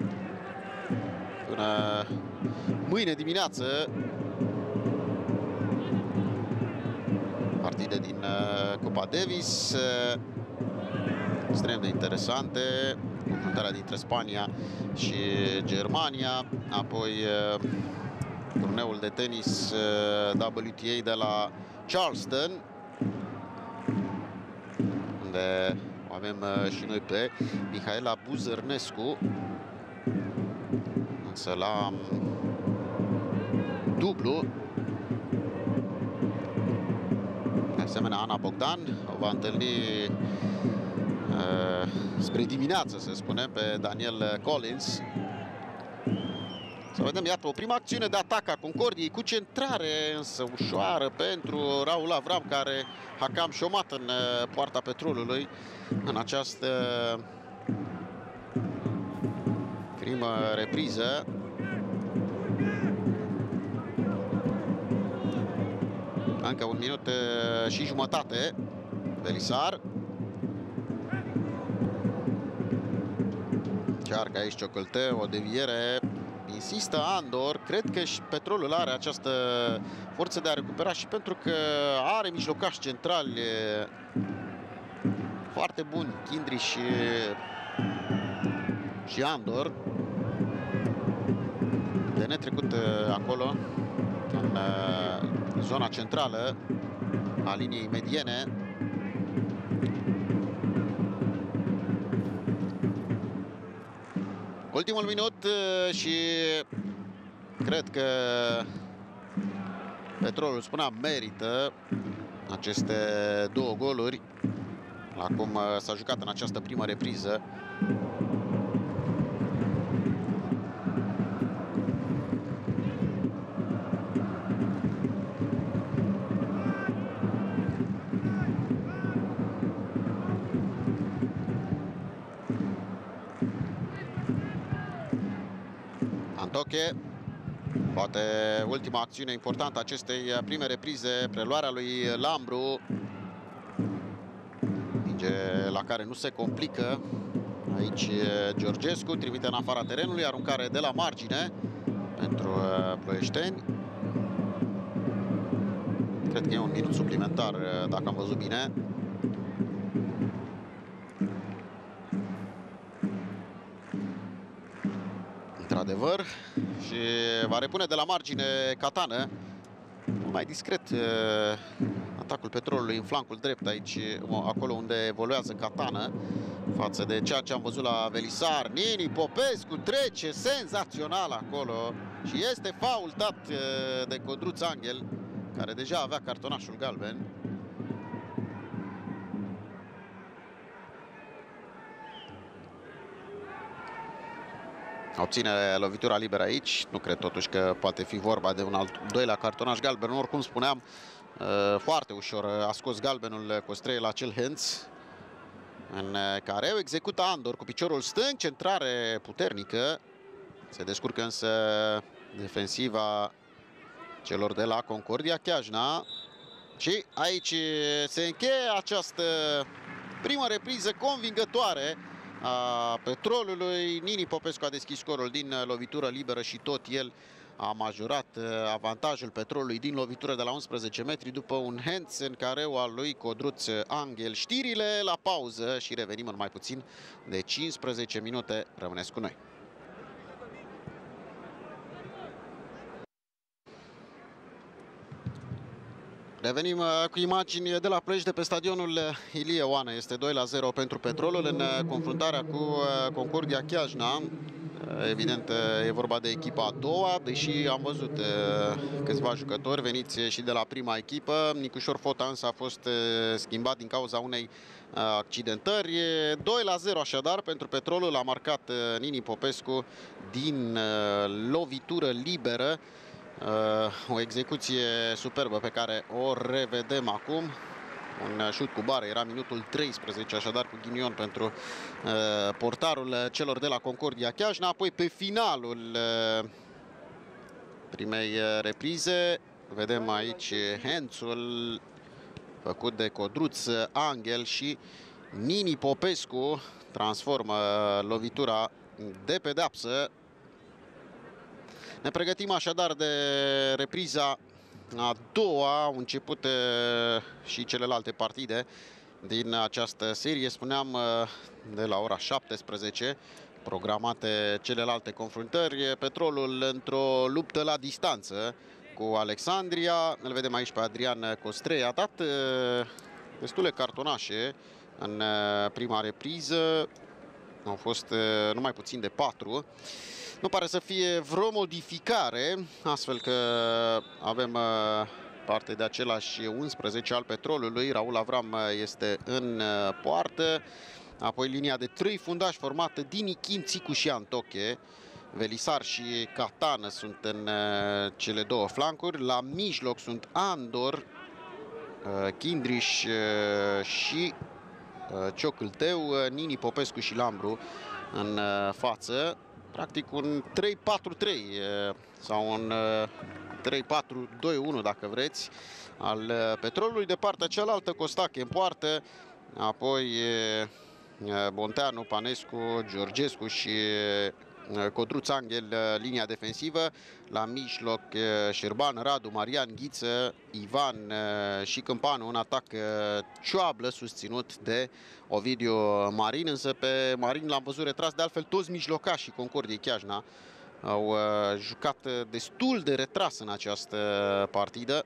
până mâine dimineață. Partide din Copa Davis extrem de interesante. Confruntarea dintre Spania și Germania. Apoi turneul de tenis WTA de la Charleston, unde o avem și noi pe Mihaela Buzărnescu, însă la dublu. De asemenea, Ana Bogdan o va întâlni spre dimineață, să spunem, pe Daniel Collins. Să vedem, iată, o prima acțiune de atac a Concordiei cu centrare, însă ușoară pentru Raul Avram, care a cam șomat în poarta Petrolului în această primă repriză. Încă un minut și jumătate. Belisar. Încearcă aici Ciocălte, o deviere. Insistă Andor. Cred că și Petrolul are această forță de a recupera și pentru că are mijlocași centrali foarte buni, Kindri și Andor. De netrecut acolo, în zona centrală a liniei mediene. Ultimul minut și cred că Petrolul, spuneam, merită aceste două goluri. Acum s-a jucat în această primă repriză. Antoche, poate ultima acțiune importantă acestei prime reprize, preluarea lui Lambru. Minge la care nu se complică. Aici Georgescu trimite în afara terenului, aruncare de la margine pentru ploieșteni. Cred că e un minut suplimentar, dacă am văzut bine. Într-adevăr, și va repune de la margine Catană. Mai discret atacul Petrolului în flancul drept aici, acolo unde evoluează Catană, față de ceea ce am văzut la Belisar. Nini Popescu trece senzațional acolo și este faultat de Codruț Angel, care deja avea cartonașul galben. Obține lovitura liberă aici. Nu cred totuși că poate fi vorba de un al doilea cartonaș galben. Oricum spuneam, foarte ușor a scos galbenul Costrei la acel hands în care o execută Andor cu piciorul stâng. Centrare puternică. Se descurcă însă defensiva celor de la Concordia Chiajna. Și aici se încheie această primă repriză convingătoare a Petrolului. Nini Popescu a deschis scorul din lovitură liberă și tot el a majorat avantajul Petrolului din lovitură de la 11 metri după un hands în careu al lui Codruț Angel. Știrile la pauză și revenim în mai puțin de 15 minute. Rămâneți cu noi. Revenim cu imagini de la Ploiești de pe stadionul Ilie Oană. Este 2-0 pentru Petrolul în confruntarea cu Concordia Chiajna. Evident, e vorba de echipa a doua, deși am văzut câțiva jucători veniți și de la prima echipă. Nicușor Fota însă a fost schimbat din cauza unei accidentări. 2-0 așadar pentru Petrolul. A marcat Nini Popescu din lovitură liberă. O execuție superbă pe care o revedem acum. Un șut cu bară, era minutul 13, așadar cu ghinion pentru portarul celor de la Concordia Chiajna. Apoi pe finalul primei reprize vedem aici hands-ul făcut de Codruț Angel și Nini Popescu transformă lovitura de pedeapsă. Ne pregătim așadar de repriza a doua. Au început și celelalte partide din această serie. Spuneam de la ora 17 programate celelalte confruntări. Petrolul într-o luptă la distanță cu Alexandria. Îl vedem aici pe Adrian Costrei. A dat destule cartonașe în prima repriză. Au fost numai puțin de 4. Nu pare să fie vreo modificare, astfel că avem parte de același 11 al Petrolului. Raul Avram este în poartă. Apoi linia de 3 fundași formată din Ichim, Țicu și Antoche. Velisar și Catană sunt în cele două flancuri. La mijloc sunt Andor, Chindriș și Ciocâlteu, Nini Popescu și Lambru în față. Practic un 3-4-3 sau un 3-4-2-1 dacă vreți al Petrolului. De partea cealaltă Costache în poartă, apoi Bonteanu, Panescu, Georgescu și Codruț Angel linia defensivă. La mijloc Șerban, Radu, Marian, Ghiță, Ivan și Câmpanu. Un atac cioablă susținut de Ovidiu Marin, însă pe Marin l-am văzut retras. De altfel toți mijlocașii Concordiei Chiajna au jucat destul de retras în această partidă.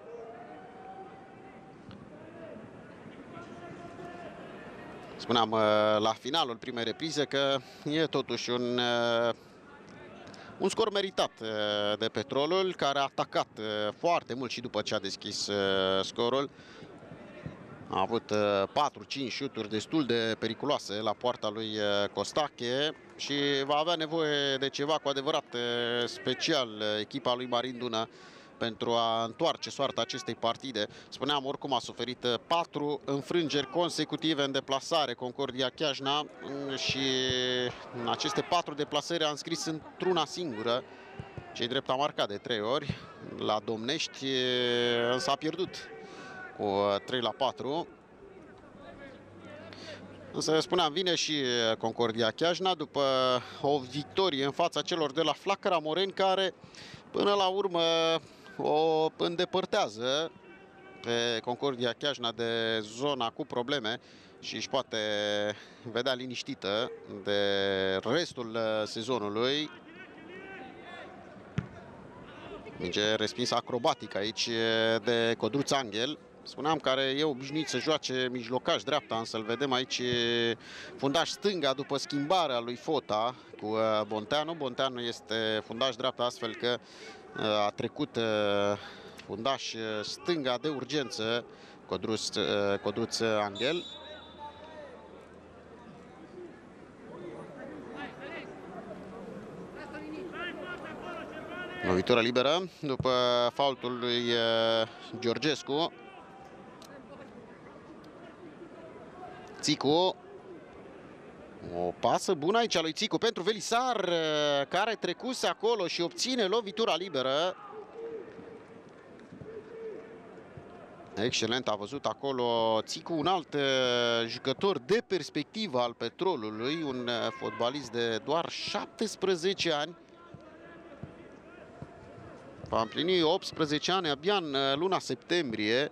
Spuneam la finalul primei reprize că e totuși un scor meritat de Petrolul, care a atacat foarte mult și după ce a deschis scorul. A avut 4-5 șuturi destul de periculoase la poarta lui Costache și va avea nevoie de ceva cu adevărat special echipa lui Marin Dună pentru a întoarce soarta acestei partide. Spuneam, oricum a suferit 4 înfrângeri consecutive în deplasare Concordia Chiajna și în aceste 4 deplasări a înscris într-una singură. Cei drept a marcat de 3 ori la Domnești, însă a pierdut cu 3-4. Însă, spuneam, vine și Concordia Chiajna după o victorie în fața celor de la Flacăra Moreni, care până la urmă o îndepărtează pe Concordia Chiajna de zona cu probleme și își poate vedea liniștită de restul sezonului. Minge respinsă acrobatic aici de Codruț Angel. Spuneam, care e obișnuit să joace mijlocaș dreapta, însă îl vedem aici fundaș stânga după schimbarea lui Fota cu Bonteanu. Bonteanu este fundaș dreapta, astfel că a trecut fundaș stânga de urgență Codruț Angel. Lovitură liberă după faultul lui Georgescu. Țicu. O pasă bună aici a lui Țicu pentru Velisar, care trecuse acolo și obține lovitura liberă. Excelent a văzut acolo Țicu, un alt jucător de perspectivă al Petrolului, un fotbalist de doar 17 ani. Va împlini 18 ani abia în luna septembrie.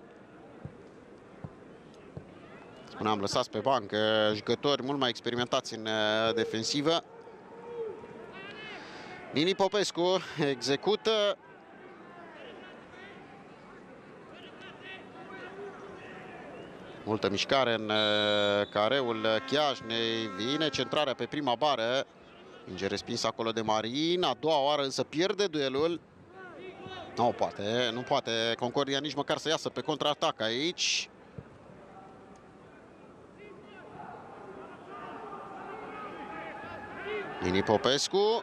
Spuneam, lăsați pe bancă jucători mult mai experimentați în defensivă. Nini Popescu execută. Multă mișcare în careul Chiajnei. Vine centrarea pe prima bară. Minge respins acolo de Marin. A doua oară însă pierde duelul. Nu poate Concordia nici măcar să iasă pe contraatac aici. Nini Popescu.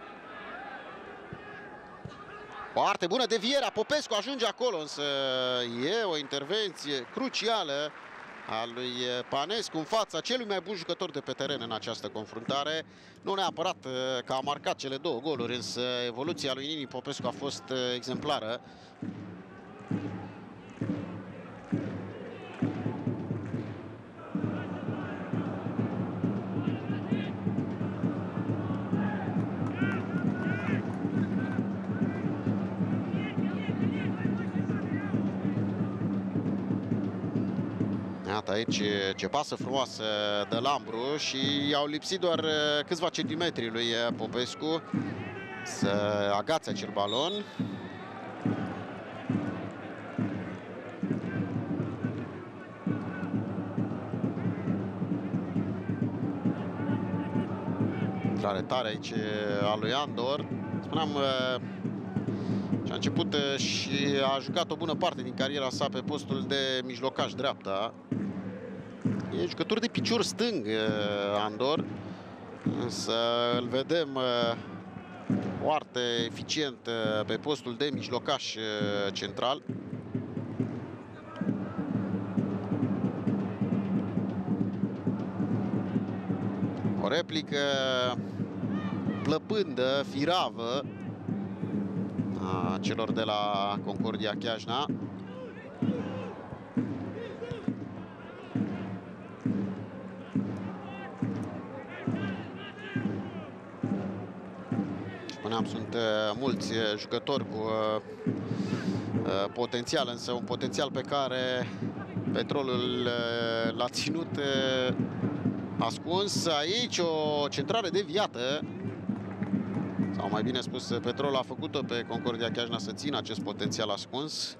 Foarte bună devierea. Popescu ajunge acolo, însă e o intervenție crucială a lui Panescu în fața celui mai bun jucător de pe teren în această confruntare. Nu neapărat că a marcat cele două goluri, însă evoluția lui Nini Popescu a fost exemplară. Iată aici ce pasă frumoasă de Lambru și i-au lipsit doar câțiva centimetri lui Popescu să agațe acel balon. Intrare tare aici a lui Andor. Spuneam și a început și a jucat o bună parte din cariera sa pe postul de mijlocaș dreapta. E jucător de picior stâng, Andor, însă îl vedem foarte eficient pe postul de mijlocaș central. O replică plăpândă, firavă a celor de la Concordia Chiajna. Spuneam, sunt mulți jucători cu potențial, însă un potențial pe care Petrolul l-a ținut ascuns. Aici o centrare deviată, sau mai bine spus, Petrolul a făcut-o pe Concordia Chiajna să țină acest potențial ascuns.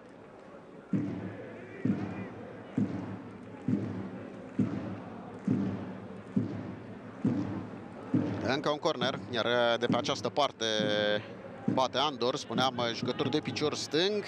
Încă un corner, iar de pe această parte bate Andor, spuneam, jucător de picior stâng.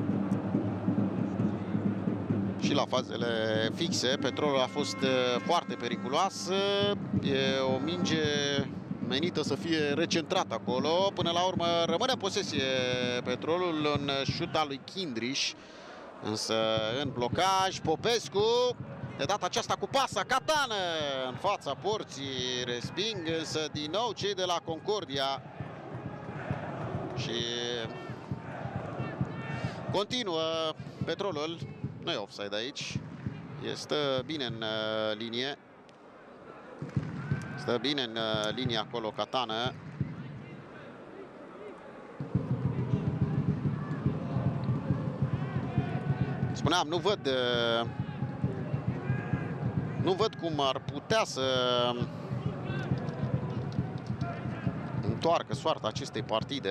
Și la fazele fixe, Petrolul a fost foarte periculoasă. E o minge menită să fie recentrată acolo. Până la urmă rămâne în posesie Petrolul, în șut al lui Kindriș. Însă în blocaj, Popescu, de data aceasta cu pasa, Catană în fața porții, resping însă din nou cei de la Concordia. Și continuă Petrolul. Nu e offside aici. Stă bine în linie. Stă bine în linie acolo Catană. Spuneam, nu văd cum ar putea să întoarcă soarta acestei partide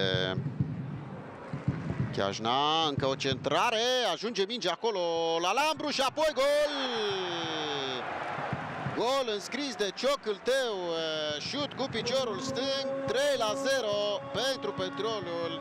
Chiajna. Încă o centrare, ajunge mingea acolo la Lambru și apoi gol! Gol înscris de Ciocâlteu, șut cu piciorul stâng, 3-0 pentru Petrolul.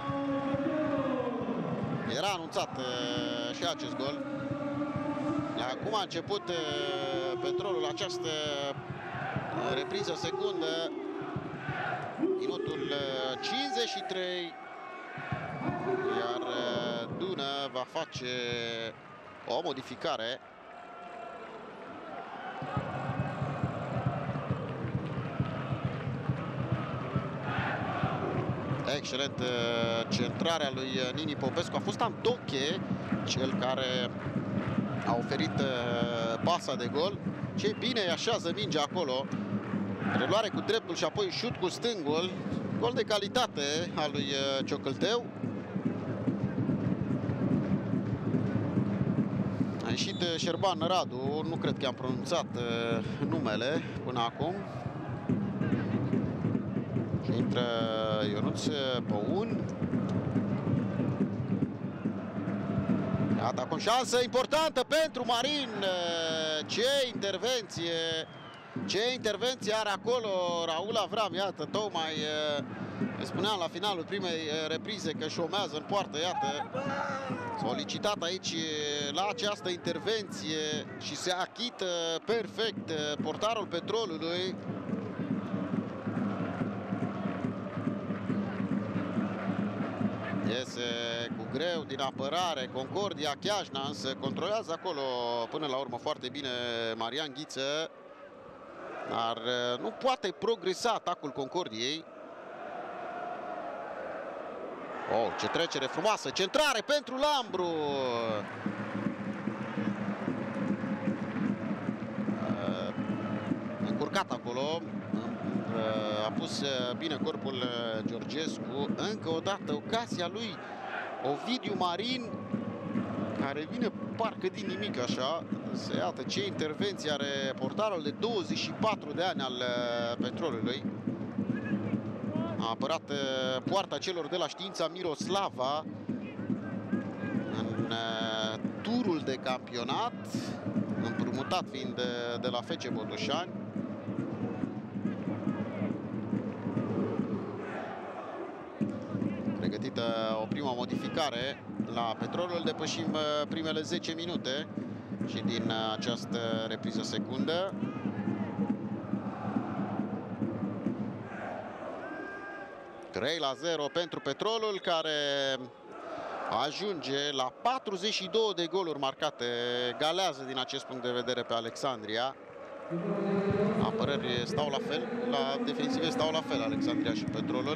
Era anunțat și acest gol. Acum a început Petrolul această repriză secundă. Minutul 53. Iar Dună va face o modificare. Excelent centrarea lui Nini Popescu. A fost Antoche cel care a oferit pasa de gol. Ce bine îi așează mingea acolo. Reluare cu dreptul și apoi șut cu stângul. Gol de calitate al lui Ciocâlteu. ieșit Șerban Radu, nu cred că am pronunțat numele până acum. Și intră Ionuț Păun. Iată acum șansă importantă pentru Marin. Ce intervenție! Ce intervenție are acolo Raul Avram. Iată, tocmai spuneam la finalul primei reprize că șomează în poartă. Iată, solicitat aici la această intervenție și se achită perfect portarul Petrolului. Iese cu greu din apărare Concordia Chiajna, însă controlează acolo până la urmă foarte bine Marian Ghiță. Dar nu poate progresa atacul Concordiei. Oh, ce trecere frumoasă! Centrare pentru Lambru! Încurcat acolo. A pus bine corpul Georgescu. Încă o dată ocazia lui Ovidiu Marin, care vine parcă din nimic așa. Să iată ce intervenție are portarul de 24 de ani al Petrolului. A apărat poarta celor de la Știința Miroslava în turul de campionat, împrumutat fiind de la FC Botoșani. Pregătită o primă modificare la Petrolul, depășim primele 10 minute și din această repriză secundă. (3-0) pentru Petrolul, care ajunge la 42 de goluri marcate. Galează din acest punct de vedere pe Alexandria. Apărări stau la fel, la defensive stau la fel Alexandria și Petrolul.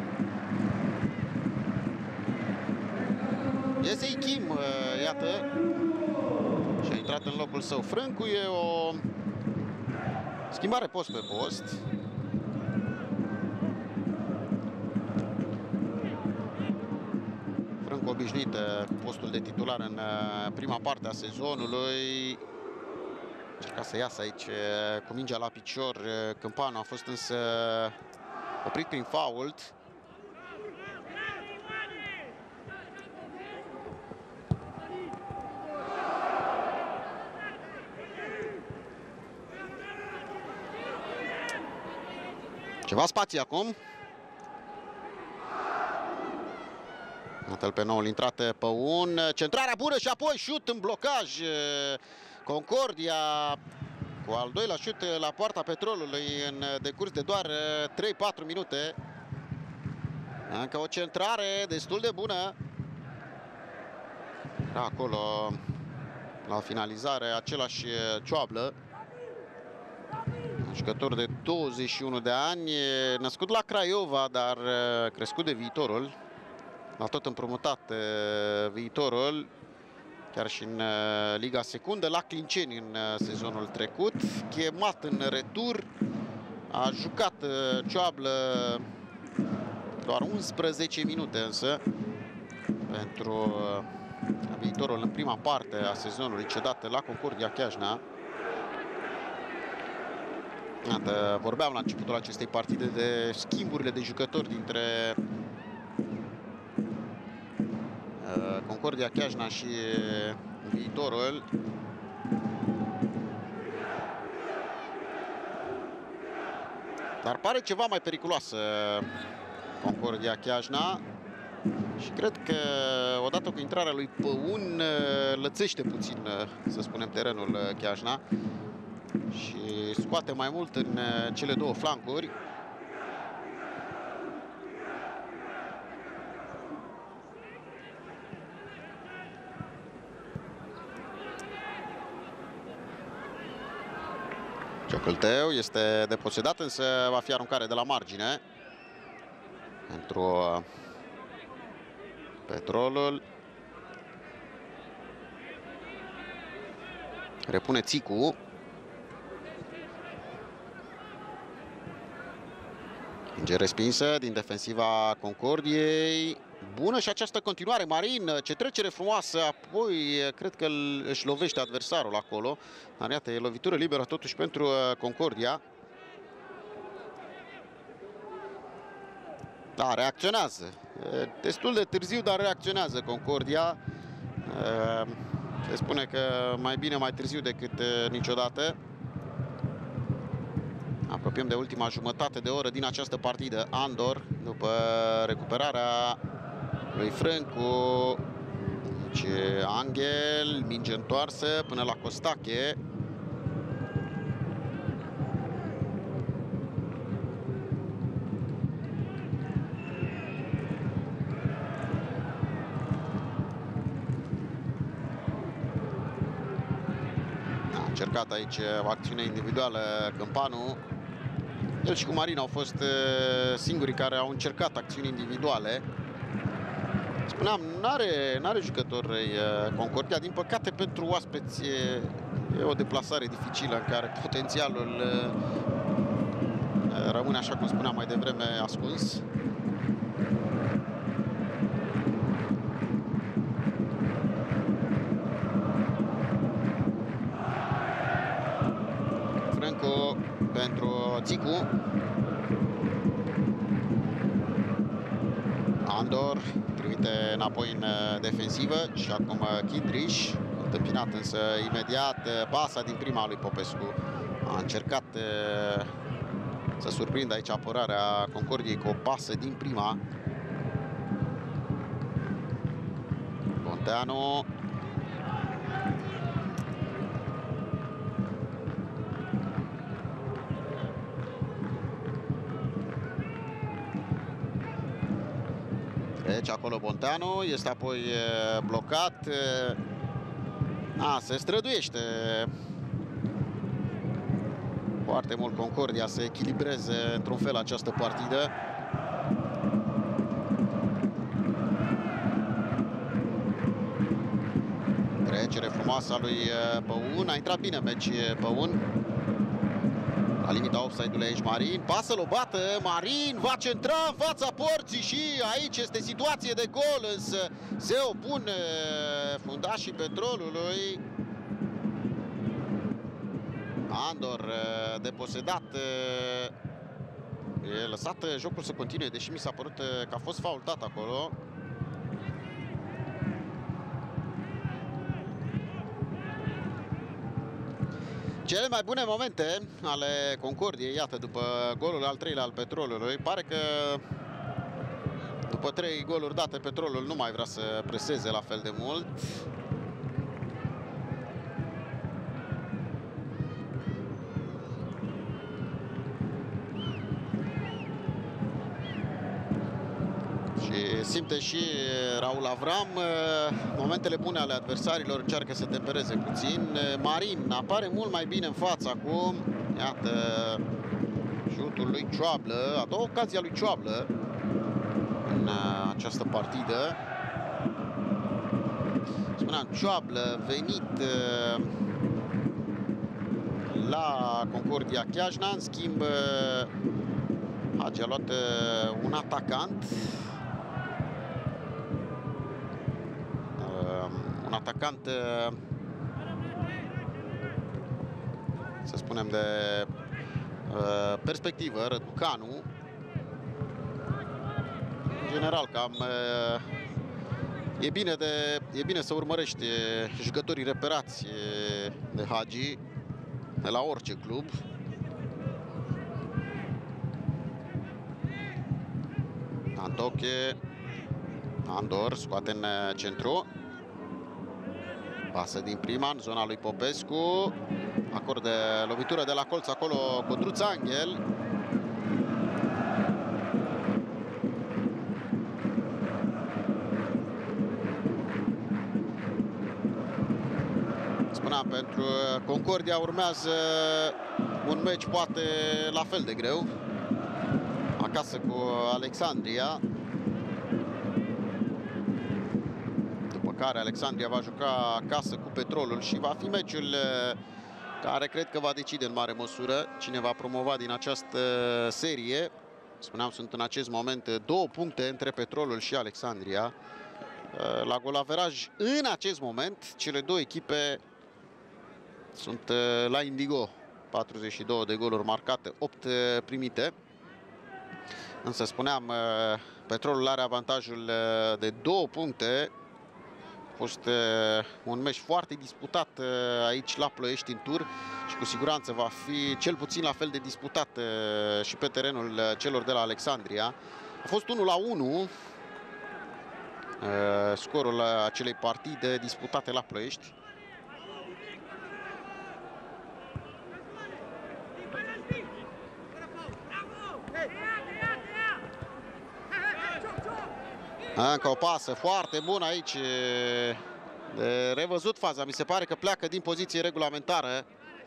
Iese Ichim, iată, și a intrat în locul său Frâncu. E o schimbare post pe post. Frâncu obișnuit cu postul de titular în prima parte a sezonului. Încerca să iasă aici cu mingea la picior. Câmpanu a fost însă oprit prin fault. Ceva spații acum. Atât pe noul intrat Păun. Centrarea bună și apoi șut în blocaj. Concordia cu al doilea șut la poarta Petrolului în decurs de doar 3-4 minute. Încă o centrare destul de bună. Acolo la finalizare același Cioablă. Un jucător de 21 de ani, născut la Craiova, dar crescut de Viitorul. L-a tot împrumutat Viitorul, chiar și în Liga Secundă, la Clinceni în sezonul trecut. Chemat în retur, a jucat Cioablă doar 11 minute însă pentru Viitorul în prima parte a sezonului, cedat la Concordia Chiajna. Vorbeam la începutul acestei partide de schimburile de jucători dintre Concordia Chiajna și Viitorul. Dar pare ceva mai periculoasă Concordia Chiajna și cred că odată cu intrarea lui Păun lățește puțin, să spunem, terenul Chiajna și scoate mai mult în cele două flancuri. Ciocălteu este deposedat, însă va fi aruncare de la margine pentru Petrolul. Repune Țicu. Minge respinsă din defensiva Concordiei. Bună și această continuare. Marin, ce trecere frumoasă, apoi cred că își lovește adversarul acolo. Dar iată, e lovitură liberă totuși pentru Concordia. Da, reacționează. Destul de târziu, dar reacționează Concordia. Se spune că mai bine mai târziu decât niciodată. Apropiem de ultima jumătate de oră din această partidă. Andor, după recuperarea lui Frâncu. Deci Angel, minge întoarsă până la Costache. A încercat aici o acțiune individuală Câmpanu. El și cu Marin au fost singurii care au încercat acțiuni individuale. Spuneam, n-are jucători Concordia. Din păcate, pentru oaspeți e o deplasare dificilă în care potențialul rămâne, așa cum spuneam mai devreme, ascuns. Frâncu pentru Țicu. Andor trimite înapoi în defensivă și acum Chidriș, întâmpinat însă imediat pasa din prima lui Popescu. A încercat să surprindă aici apărarea Concordiei cu o pasă din prima. Bonteanu. Deci acolo Bonteanu, este apoi blocat. Se străduiește foarte mult Concordia să echilibreze într-un fel această partidă. Trecere frumoasă a lui Păun, a intrat bine meci Păun. La limita offside-ului aici Marin, pasă lobată, Marin va centra în fața porții și aici este situație de gol, însă se opun fundașii Petrolului. Andor deposedat, e lăsat jocul să continue, deși mi s-a părut că a fost faultat acolo. Cele mai bune momente ale Concordiei, iată, după golul al treilea al Petrolului, pare că după 3 goluri date, Petrolul nu mai vrea să preseze la fel de mult. Și simte și Raul Avram momentele bune ale adversarilor, încearcă să tempereze puțin. Marin apare mult mai bine în față acum. Iată șutul lui Cioablă, a doua ocazie a lui Cioablă în această partidă. Spuneam, Cioablă venit la Concordia Chiajna, în schimb Hagi a luat un atacant. Un atacant, să spunem, de perspectivă, Răducanu. În general, cam e bine să urmărești jucătorii reperați de Hagi de la orice club. Antoche, Andor scoate în centru. Pasă din prima în zona lui Popescu. Acordă lovitură de la colț acolo Codruț Angel. Spuneam, pentru Concordia urmează un meci poate la fel de greu. Acasă cu Alexandria. Care Alexandria va juca acasă cu Petrolul și va fi meciul care cred că va decide în mare măsură cine va promova din această serie. Spuneam, sunt în acest moment 2 puncte între Petrolul și Alexandria. La golaveraj, în acest moment, cele 2 echipe sunt la indigo. 42 de goluri marcate, 8 primite. Însă, spuneam, Petrolul are avantajul de 2 puncte. A fost un meci foarte disputat aici la Ploiești în tur și cu siguranță va fi cel puțin la fel de disputat și pe terenul celor de la Alexandria. A fost 1-1 scorul acelei partide disputate la Ploiești. Încă o pasă foarte bună aici. De revăzut faza. Mi se pare că pleacă din poziție regulamentară.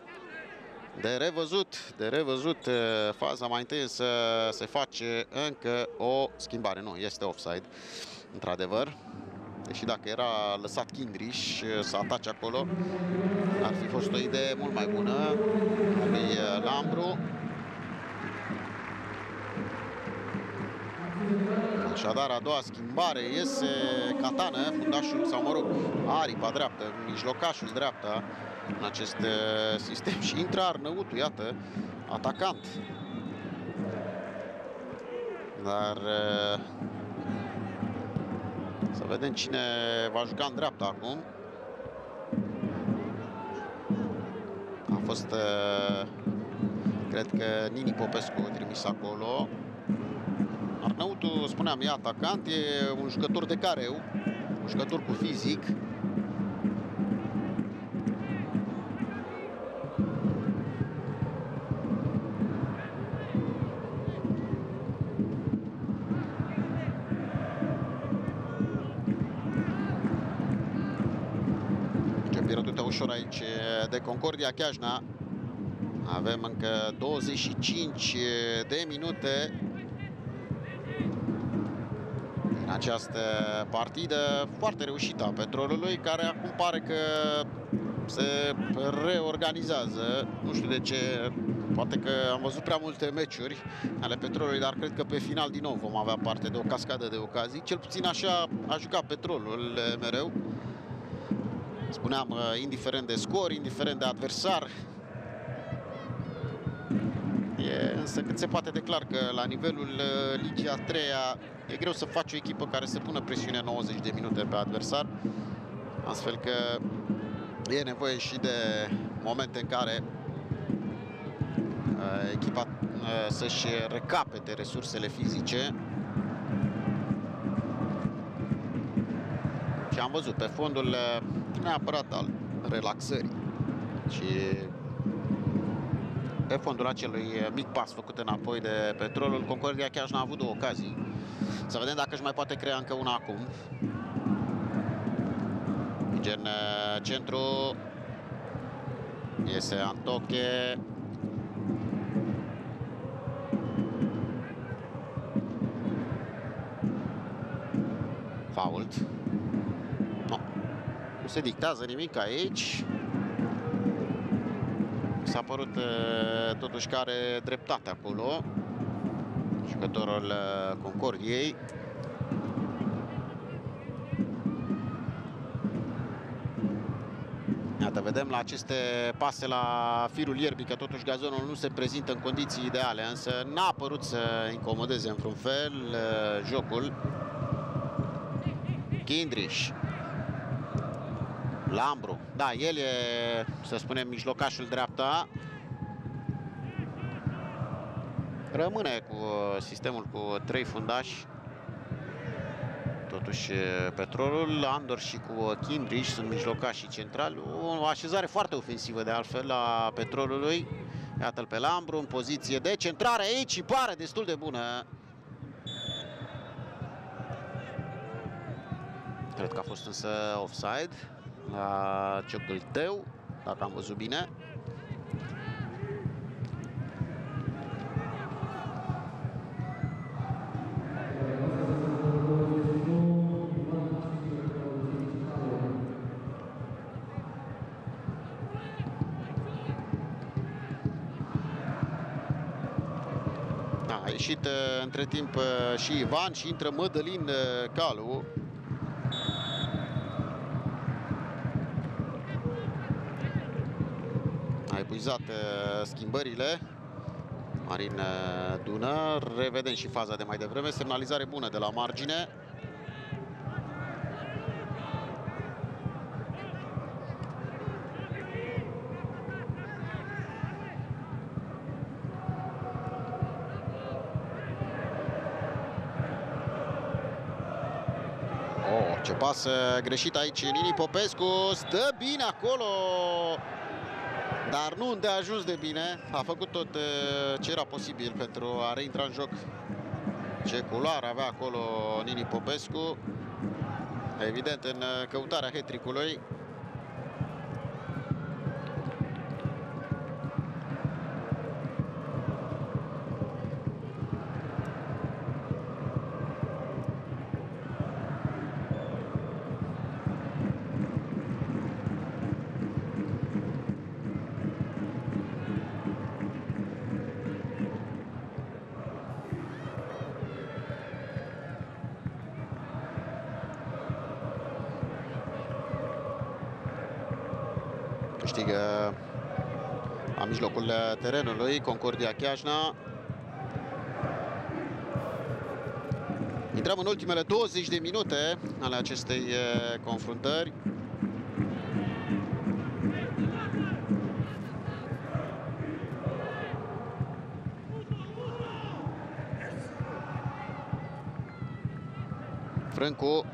De revăzut faza. Mai întâi să se face încă o schimbare. Nu, este offside. Într-adevăr. Deși dacă era lăsat Kindriș să atace acolo, ar fi fost o idee mult mai bună a lui Lambru. Așadar, a doua schimbare, iese Catană, fundașul, sau mă rog, aripa dreaptă, mijlocașul dreapta în acest sistem și intră Arnăutu, iată, atacant. Dar să vedem cine va juca în dreapta acum. A fost, cred că Nini Popescu trimis acolo. Arnăutu, spuneam, e atacant, e un jucător de careu, un jucător cu fizic. Ce pierdută ușor aici de Concordia Chiajna. Avem încă 25 de minute în această partidă foarte reușită a Petrolului, care acum pare că se reorganizează. Nu știu de ce, poate că am văzut prea multe meciuri ale Petrolului, dar cred că pe final din nou vom avea parte de o cascadă de ocazii. Cel puțin așa a jucat Petrolul mereu. Spuneam, indiferent de scor, indiferent de adversar. E însă cât se poate de clar că la nivelul Ligii a 3-a e greu să faci o echipă care să pună presiune 90 de minute pe adversar. Astfel că e nevoie și de momente în care echipa să-și recapete resursele fizice. Și am văzut pe fondul neapărat al relaxării și pe fondul acelui mic pas făcut înapoi de Petrolul, Concordia Chiajna a avut 2 ocazii. Să vedem dacă își mai poate crea încă una acum. În centru iese Antoche. Fault. No. Nu se dictează nimic aici. S-a părut totuși că are dreptate acolo jucătorul Concordiei. Iată, vedem la aceste pase la firul ierbii că totuși gazonul nu se prezintă în condiții ideale, însă n-a părut să incomodeze în vreun fel jocul. Kindriș. Lambru. Da, el e, să spunem, mijlocașul dreapta. Rămâne cu sistemul cu 3 fundași. Totuși Petrolul, Andor și cu Kindriș sunt mijlocașii centrali. O așezare foarte ofensivă de altfel a Petrolului. Iată-l pe Lambru în poziție de centrare aici și pare destul de bună. Cred că a fost însă offside la Ciocâlteu, dacă am văzut bine. Da, A ieșit între timp și Ivan și intră Mădălin Calu. A epuizat schimbările Marin Dună. Revedem și faza de mai devreme. Semnalizare bună de la margine. Ce pas greșit aici Nini Popescu. Stă bine acolo, dar nu îndeajuns de bine. A făcut tot ce era posibil pentru a reintra în joc. Ce culoare avea acolo Nini Popescu. Evident în căutarea hat-trick-ului. Câștigă la mijlocul terenului Concordia Chiajna. Intrăm în ultimele 20 de minute ale acestei confruntări. Frâncu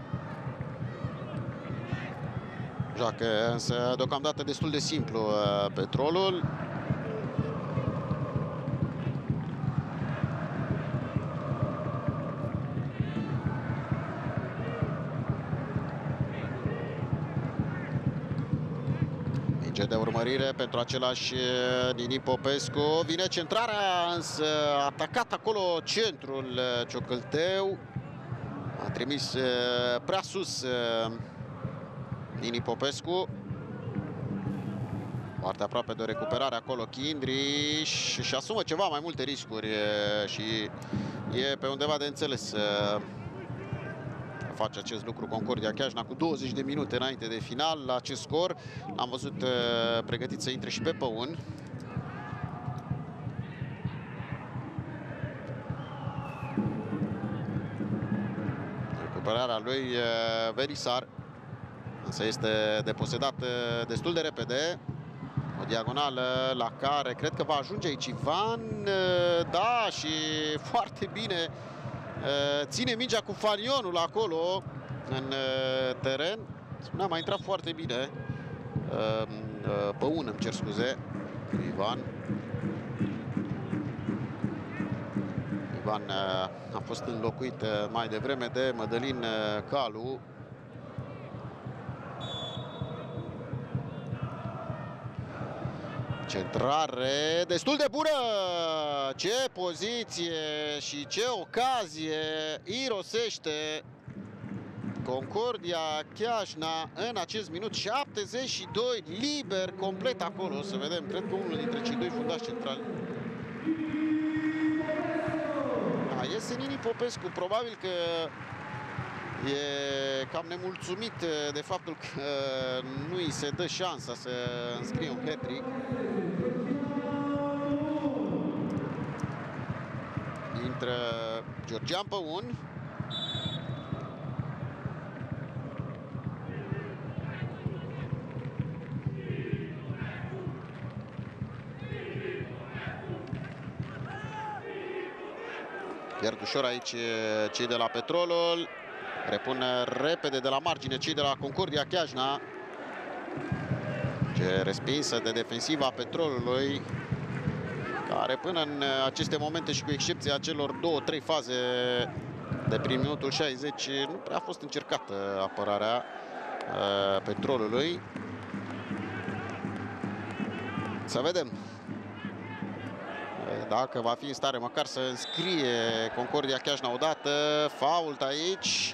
joacă însă deocamdată destul de simplu Petrolul. Minge de urmărire pentru același Nini Popescu. Vine centrarea, însă atacat acolo centrul Ciocălteu. A trimis prea sus Nini Popescu. Foarte aproape de o recuperare acolo Chindri și asumă ceva mai multe riscuri și e pe undeva de înțeles să face acest lucru Concordia Chiajna cu 20 de minute înainte de final. La acest scor l-am văzut pregătit să intre și pe păun. Recuperarea lui Verisar însă este deposedat destul de repede. O diagonală la care cred că va ajunge aici Ivan. Da, și foarte bine ține mingea cu fanionul acolo în teren. Spuneam, a intrat foarte bine. Păun, îmi cer scuze, Ivan. Ivan a fost înlocuit mai devreme de Mădălin Calu. Centrare destul de bună! Ce poziție și ce ocazie irosește Concordia Chiajna în acest minut. 72, liber, complet acolo. O să vedem, cred că unul dintre cei doi fundași centrali. Iese Nini Popescu, probabil că e cam nemulțumit de faptul că nu îi se dă șansa să înscrie un hat-trick. Intră Georgian Păun. Pierd ușor aici cei de la Petrolul. Repun repede de la margine cei de la Concordia Chiajna. Ce respinsă de defensiva Petrolului, care până în aceste momente și cu excepția celor 2-3 faze de prin minutul 60 nu prea a fost încercată apărarea Petrolului. Să vedem dacă va fi în stare măcar să înscrie Concordia Chiajna odată. Fault aici.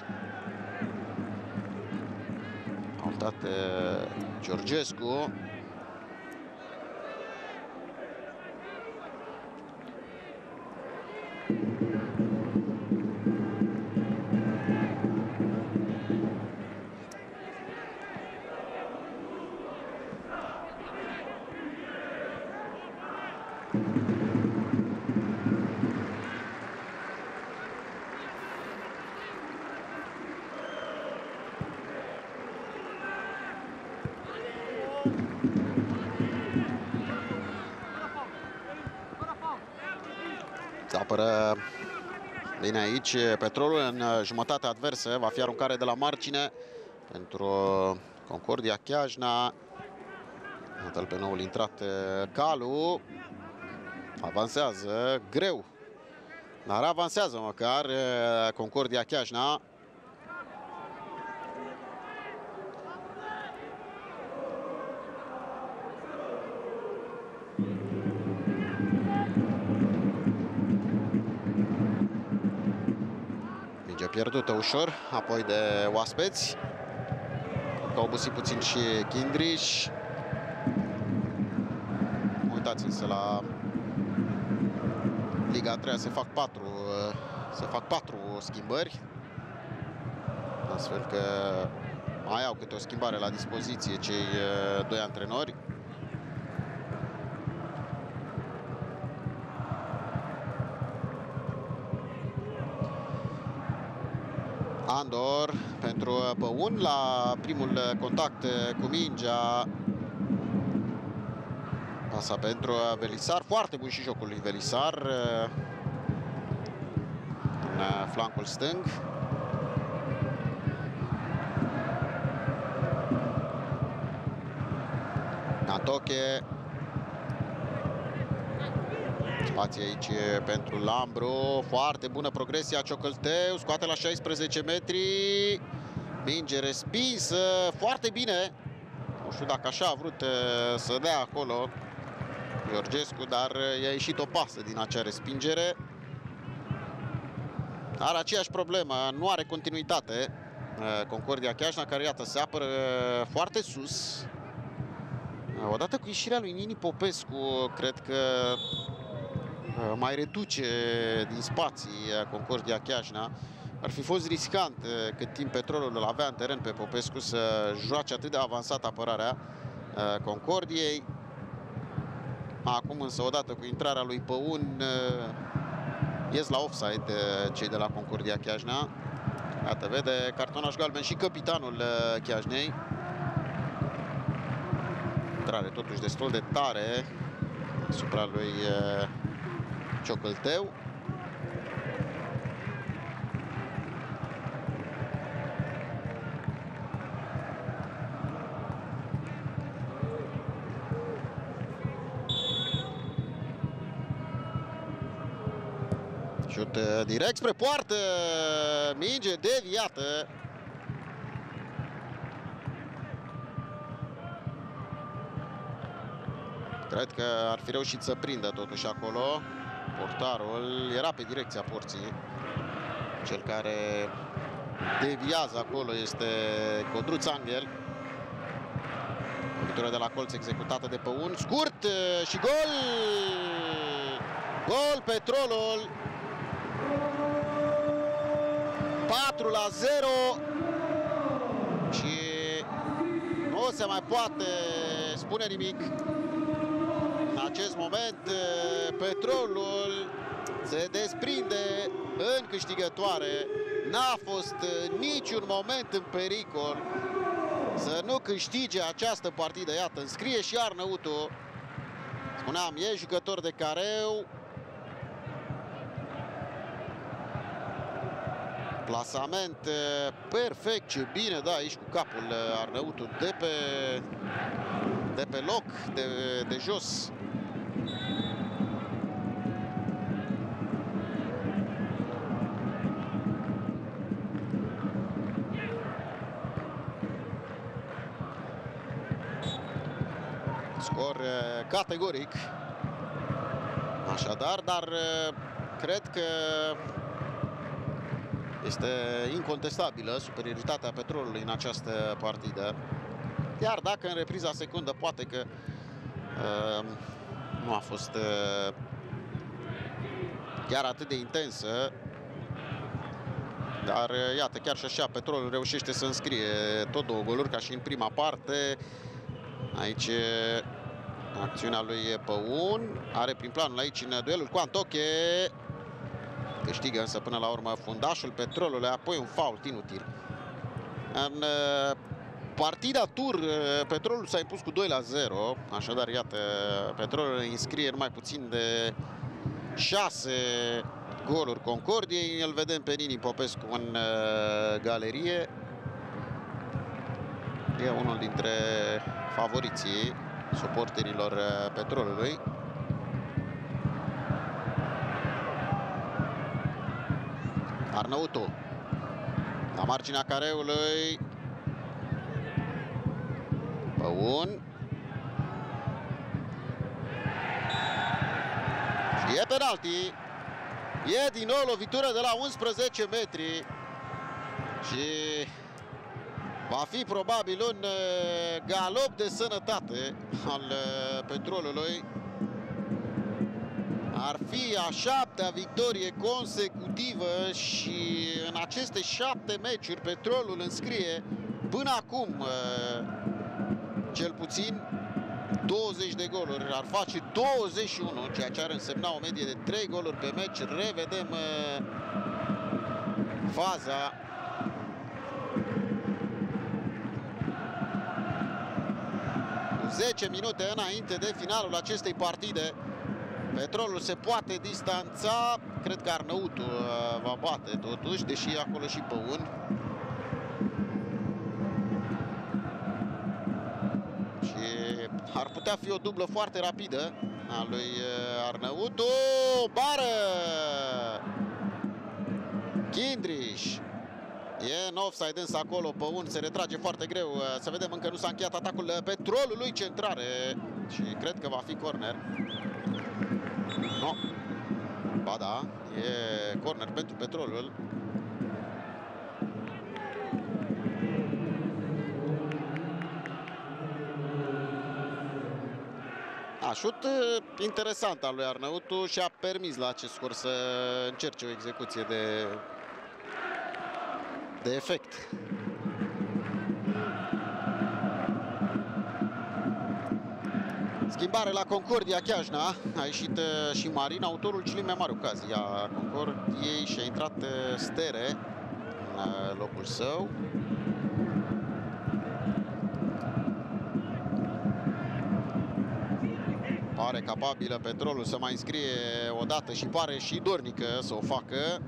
Faultat Georgescu. Se apără bine aici Petrolul în jumătatea adversă. Va fi aruncare de la margine pentru Concordia Chiajna. Iată-l pe noul intrat Calu. Avansează greu, dar avansează măcar Concordia Chiajna. Minge pierdută ușor, apoi de oaspeți. Că a obosit puțin și Kindriș. Uitați însă la Liga a 3-a se fac patru schimbări. Astfel că mai au câte o schimbare la dispoziție cei doi antrenori. Andor pentru Păun la primul contact cu mingea. Pasa pentru Velisar. Foarte bun și jocul lui Velisar în flancul stâng. Natoche. Spație aici pentru Lambru. Foarte bună progresia Ciocălteu. Scoate la 16 metri. Minge respinsă. Foarte bine. Nu știu dacă așa a vrut să dea acolo Georgescu, dar i-a ieșit o pasă din acea respingere. Are aceeași problemă. Nu are continuitate Concordia Chiajna, care iată se apără foarte sus. Odată cu ieșirea lui Nini Popescu, cred că mai reduce din spații Concordia Chiajna. Ar fi fost riscant cât timp Petrolul îl avea în teren pe Popescu să joace atât de avansat apărarea Concordiei. Acum însă, odată cu intrarea lui Păun, ies la offside cei de la Concordia Chiajna. Iată, vede cartonaș galben și capitanul Chiajnei. Intrare totuși destul de tare asupra lui Ciocălteu. Șut direct spre poartă, minge deviată. Cred că ar fi reușit să prindă totuși acolo. Portarul era pe direcția porții. Cel care deviază acolo este Codruț Angel. Lovitură de la colț executată de Păun. Scurt și gol! Gol Petrolul! 4-0 și nu se mai poate spune nimic. În acest moment Petrolul se desprinde în câștigătoare. N-a fost niciun moment în pericol să nu câștige această partidă. Iată, înscrie și Arnăutu. Spuneam, e jucător de careu. Plasament perfect, ce bine, da, aici cu capul Arnăutu de pe loc, de jos. Scor categoric. Așadar, dar cred că este incontestabilă superioritatea Petrolului în această partidă. Iar dacă în repriza secundă poate că nu a fost chiar atât de intensă. Dar iată, chiar și așa Petrolul reușește să înscrie tot două goluri ca și în prima parte. Aici Acțiunea lui Păun. Are prin planul aici în duelul cu Antoche. Câștigă însă până la urmă fundașul Petrolului, apoi un fault inutil. În partida tur, Petrolul s-a impus cu 2-0. Așadar, iată, Petrolul înscrie numai puțin de 6 goluri Concordiei. Îl vedem pe Nini Popescu în galerie. E unul dintre favoriții suporterilor Petrolului. Arnautu la marginea careului. Păun. Și e penalti. E din nou lovitură de la 11 metri. Și va fi probabil un galop de sănătate al Petrolului. Ar fi a 7-a victorie consecutivă și în aceste 7 meciuri Petrolul înscrie până acum cel puțin 20 de goluri. Ar face 21, ceea ce ar însemna o medie de 3 goluri pe meci. Revedem faza. Cu 10 minute înainte de finalul acestei partide, Petrolul se poate distanța. Cred că Arnautu va bate totuși, deși e acolo și Păun. Și ar putea fi o dublă foarte rapidă a lui Arnautu. Bară! Kindriș. E în offside însă acolo. Păun se retrage foarte greu. Să vedem, încă nu s-a încheiat atacul Petrolului. Centrare. Și cred că va fi corner. No. Ba da, e corner pentru Petrolul. Șut interesant al lui Arnautu și a permis la acest scor să încerce o execuție de efect. Schimbare la Concordia Chiajna. A ieșit și Marin, autorul celei mai mari ocazii a Concordiei, și a intrat Stere în locul său. Pare capabilă Petrolul să mai înscrie o dată și pare și dornică să o facă.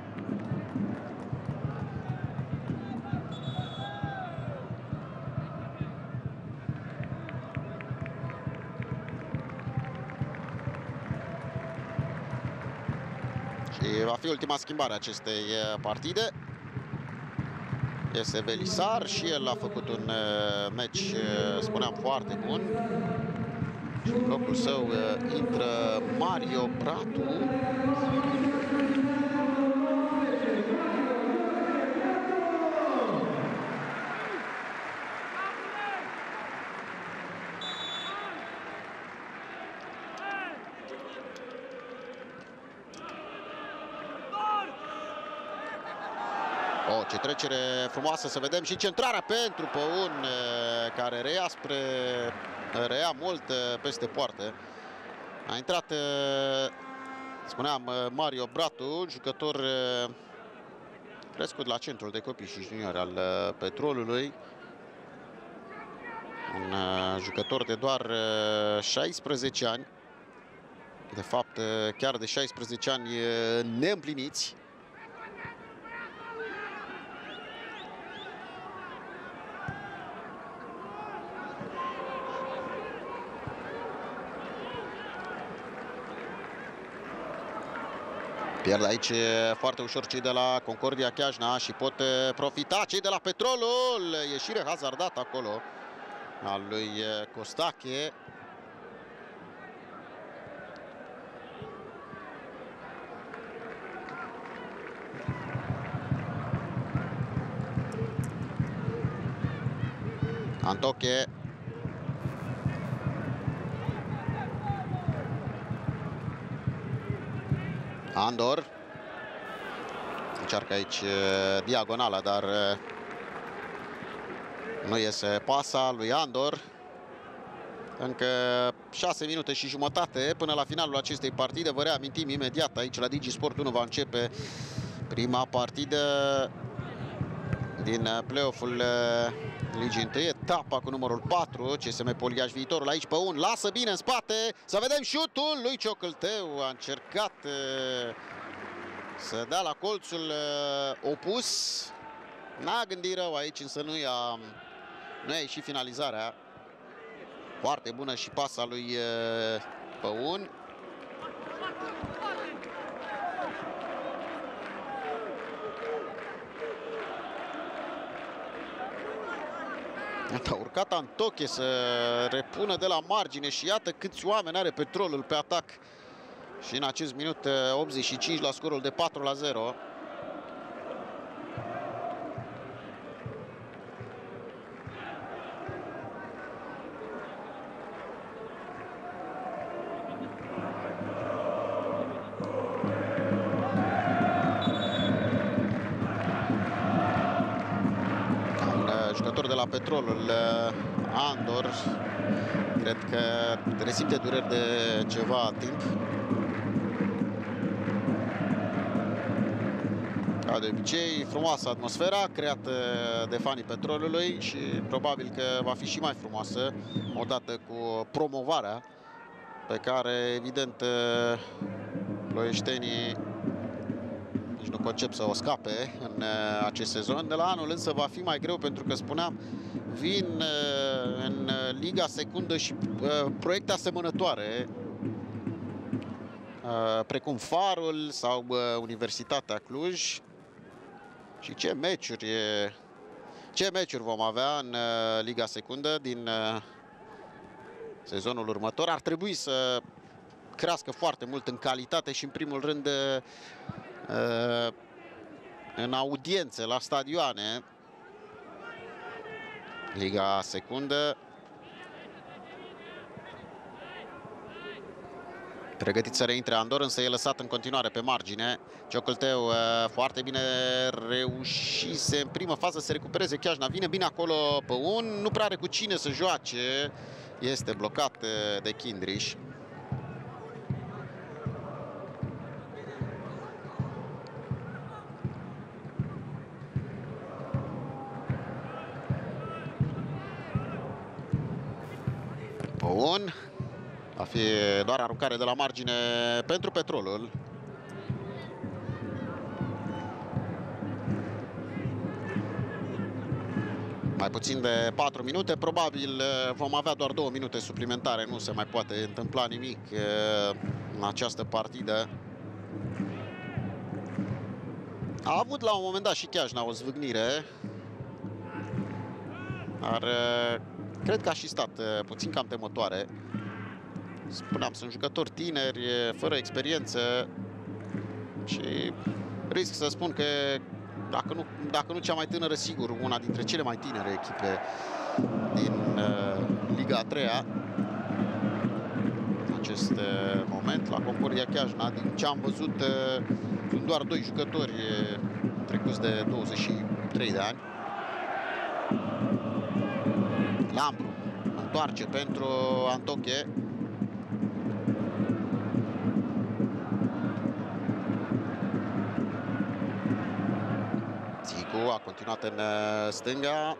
Și va fi ultima schimbare a acestei partide. Este Belisar și el a făcut un meci, spuneam, foarte bun. Și în locul său intră Mario Bratu. Ce trecere frumoasă, să vedem și centrarea pentru Păun, care reia mult peste poartă. A intrat, spuneam, Mario Bratu, jucător crescut la centrul de copii și juniori al Petrolului. Un jucător de doar 16 ani. De fapt, chiar de 16 ani neîmpliniți. Pierd aici foarte ușor cei de la Concordia Chiajna și pot profita cei de la Petrolul. Ieșire hazardată acolo al lui Costache. Antoche. Andor încearcă aici diagonala, dar nu iese pasa lui Andor. Încă 6 minute și jumătate până la finalul acestei partide. Vă reamintim imediat, aici la DigiSport 1 va începe prima partidă din play-off-ul Ligii 1, etapa cu numărul 4, CSM Poliaș Viitorul. Aici Păun lasă bine în spate, să vedem șutul lui Ciocâlteu. A încercat să dea la colțul opus. N-a gândit rău aici, însă nu i-a ieșit finalizarea. Foarte bună și pasa lui Păun. A urcat Antoche să repună de la margine și iată câți oameni are Petrolul pe atac. Și în acest minut 85 la scorul de 4-0. Jucător de la Petrolul, Andor, cred că resimte dureri de ceva timp. Ca de obicei, frumoasă atmosfera creată de fanii Petrolului și probabil că va fi și mai frumoasă odată cu promovarea pe care, evident, ploieștenii nici nu concep să o scape în acest sezon. De la anul însă va fi mai greu pentru că, spuneam, vin în Liga Secundă și proiecte asemănătoare precum Farul sau Universitatea Cluj. Și ce meciuri vom avea în Liga Secundă din sezonul următor. Ar trebui să crească foarte mult în calitate și, în primul rând, în audiențe la stadioane. Liga Secundă. Pregătit să reintre Andor, însă e lăsat în continuare pe margine. Ciocâlteu foarte bine reușise în primă fază să recupereze Chiajna. Vine bine acolo Păun, nu prea are cu cine să joace. Este blocat de Chindriș. Păun. Va fi doar aruncare de la margine pentru Petrolul. Mai puțin de 4 minute. Probabil vom avea doar 2 minute suplimentare. Nu se mai poate întâmpla nimic în această partidă. A avut la un moment dat și Chiajna o zvâgnire. Dar cred că a și stat puțin cam temătoare. Spuneam, sunt jucători tineri, fără experiență și risc să spun că, dacă nu cea mai tânără, sigur, una dintre cele mai tinere echipe din Liga a 3-a. În acest moment, la Concordia Chiajna, din ce am văzut, sunt doar 2 jucători trecuți de 23 de ani. Lambru întoarce pentru Antoche. A continuat în stânga.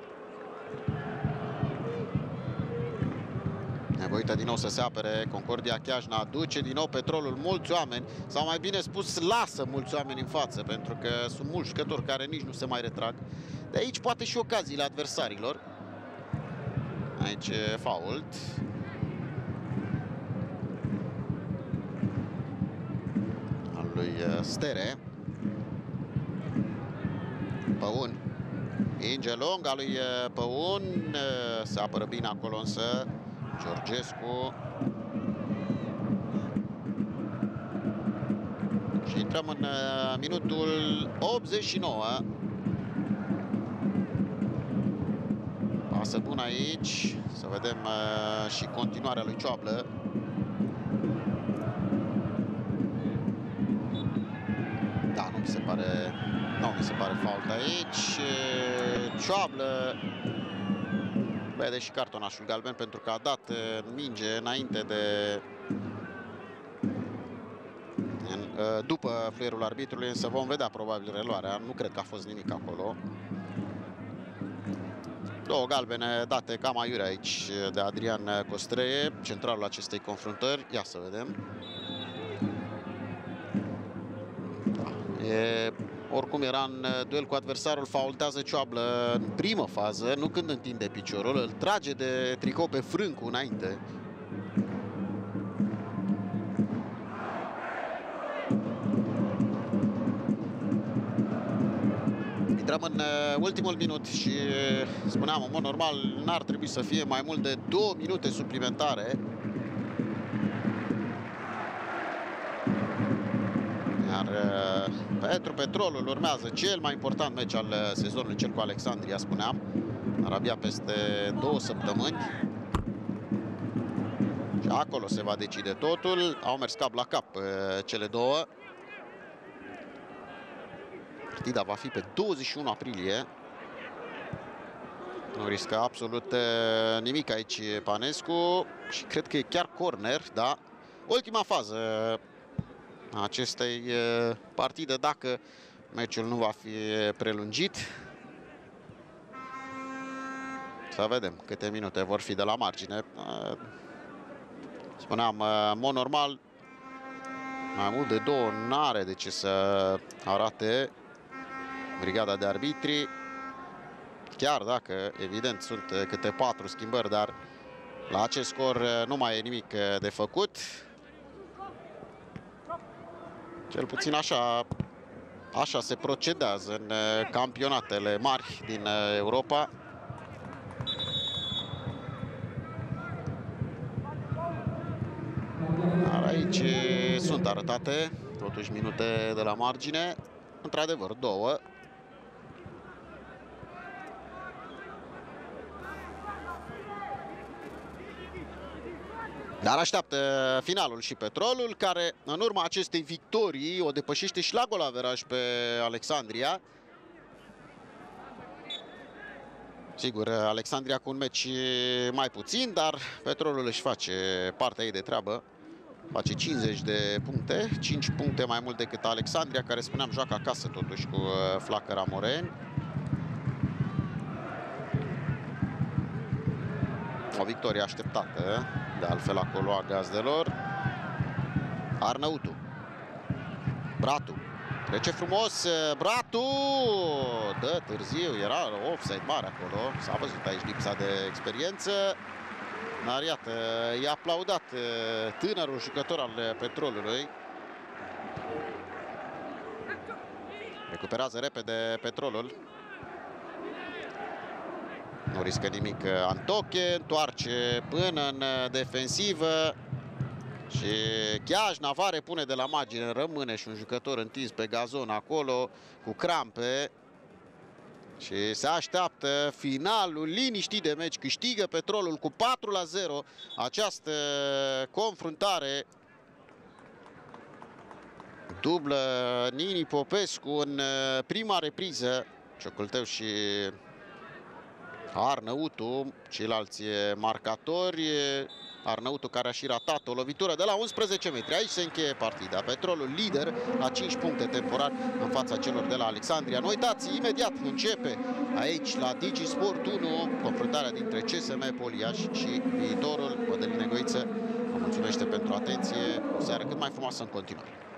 Nevoită din nou să se apere Concordia Chiajna. Duce din nou Petrolul mulți oameni, sau mai bine spus, lasă mulți oameni în față, pentru că sunt mulți jucători care nici nu se mai retrag. De aici poate și ocaziile adversarilor. Aici fault. Al lui Stere. Păun. Minge lungă a lui Păun. Se apără bine acolo însă Georgescu. Și intrăm în minutul 89. Pasă bună aici. Să vedem și continuarea lui Cioablă. Da, nu mi se pare... Nu mi se pare fault aici. Cioablă Vede și cartonașul galben pentru că a dat minge înainte de... după fluierul arbitrului, însă vom vedea probabil reluarea. Nu cred că a fost nimic acolo. Două galbene date cam aiure aici de Adrian Costreie, centralul acestei confruntări. Ia să vedem. Oricum era în duel cu adversarul, faultează Cioablă în primă fază, nu când întinde piciorul, îl trage de tricou pe Frâncu înainte. Intrăm în ultimul minut și spuneam, în mod normal n-ar trebui să fie mai mult de 2 minute suplimentare. Iar pentru Petrolul urmează cel mai important meci al sezonului, cel cu Alexandria, spuneam. Dar abia peste 2 săptămâni. Și acolo se va decide totul. Au mers cap la cap cele două. Partida va fi pe 21 aprilie. Nu riscă absolut nimic aici Panescu. Și cred că e chiar corner, da? Ultima fază acestei partide, dacă meciul nu va fi prelungit. Să vedem câte minute vor fi de la margine. Spuneam, în mod normal, mai mult de 2 n-are de ce să arate brigada de arbitri. Chiar dacă, evident, sunt câte 4 schimbări, dar la acest scor nu mai e nimic de făcut. Cel puțin așa se procedează în campionatele mari din Europa. Dar aici sunt arătate totuși minute de la margine. Într-adevăr, 2. Dar așteaptă finalul și Petrolul, care în urma acestei victorii o depășește și la golaveraj pe Alexandria. Sigur, Alexandria cu un meci mai puțin, dar Petrolul își face partea ei de treabă. Face 50 de puncte, 5 puncte mai mult decât Alexandria, care, spuneam, joacă acasă totuși cu Flacăra Moreni. O victorie așteptată, de altfel, acolo a gazdelor. Arnăutu. Bratu. Trece frumos Bratu. Dă târziu, era offside mare acolo. S-a văzut aici lipsa de experiență. Dar iată, i-a aplaudat tânărul jucător al Petrolului. Recuperează repede Petrolul. Nu riscă nimic Antoche, întoarce până în defensivă. Și Gheaj Navare pune de la margine, rămâne și un jucător întins pe gazon acolo cu crampe. Și se așteaptă finalul liniștit de meci. Câștigă Petrolul cu 4-0 această confruntare. Dublă Nini Popescu în prima repriză. Cioculteu și Arnăutu, ceilalți marcatori. Arnăutu care a și ratat o lovitură de la 11 metri. Aici se încheie partida. Petrolul lider la 5 puncte temporar în fața celor de la Alexandria. Nu uitați, imediat începe aici la DigiSport 1 confruntarea dintre CSM Poliaș și Viitorul. Mădăline Goiță vă mulțumește pentru atenție. O seară cât mai frumoasă în continuare.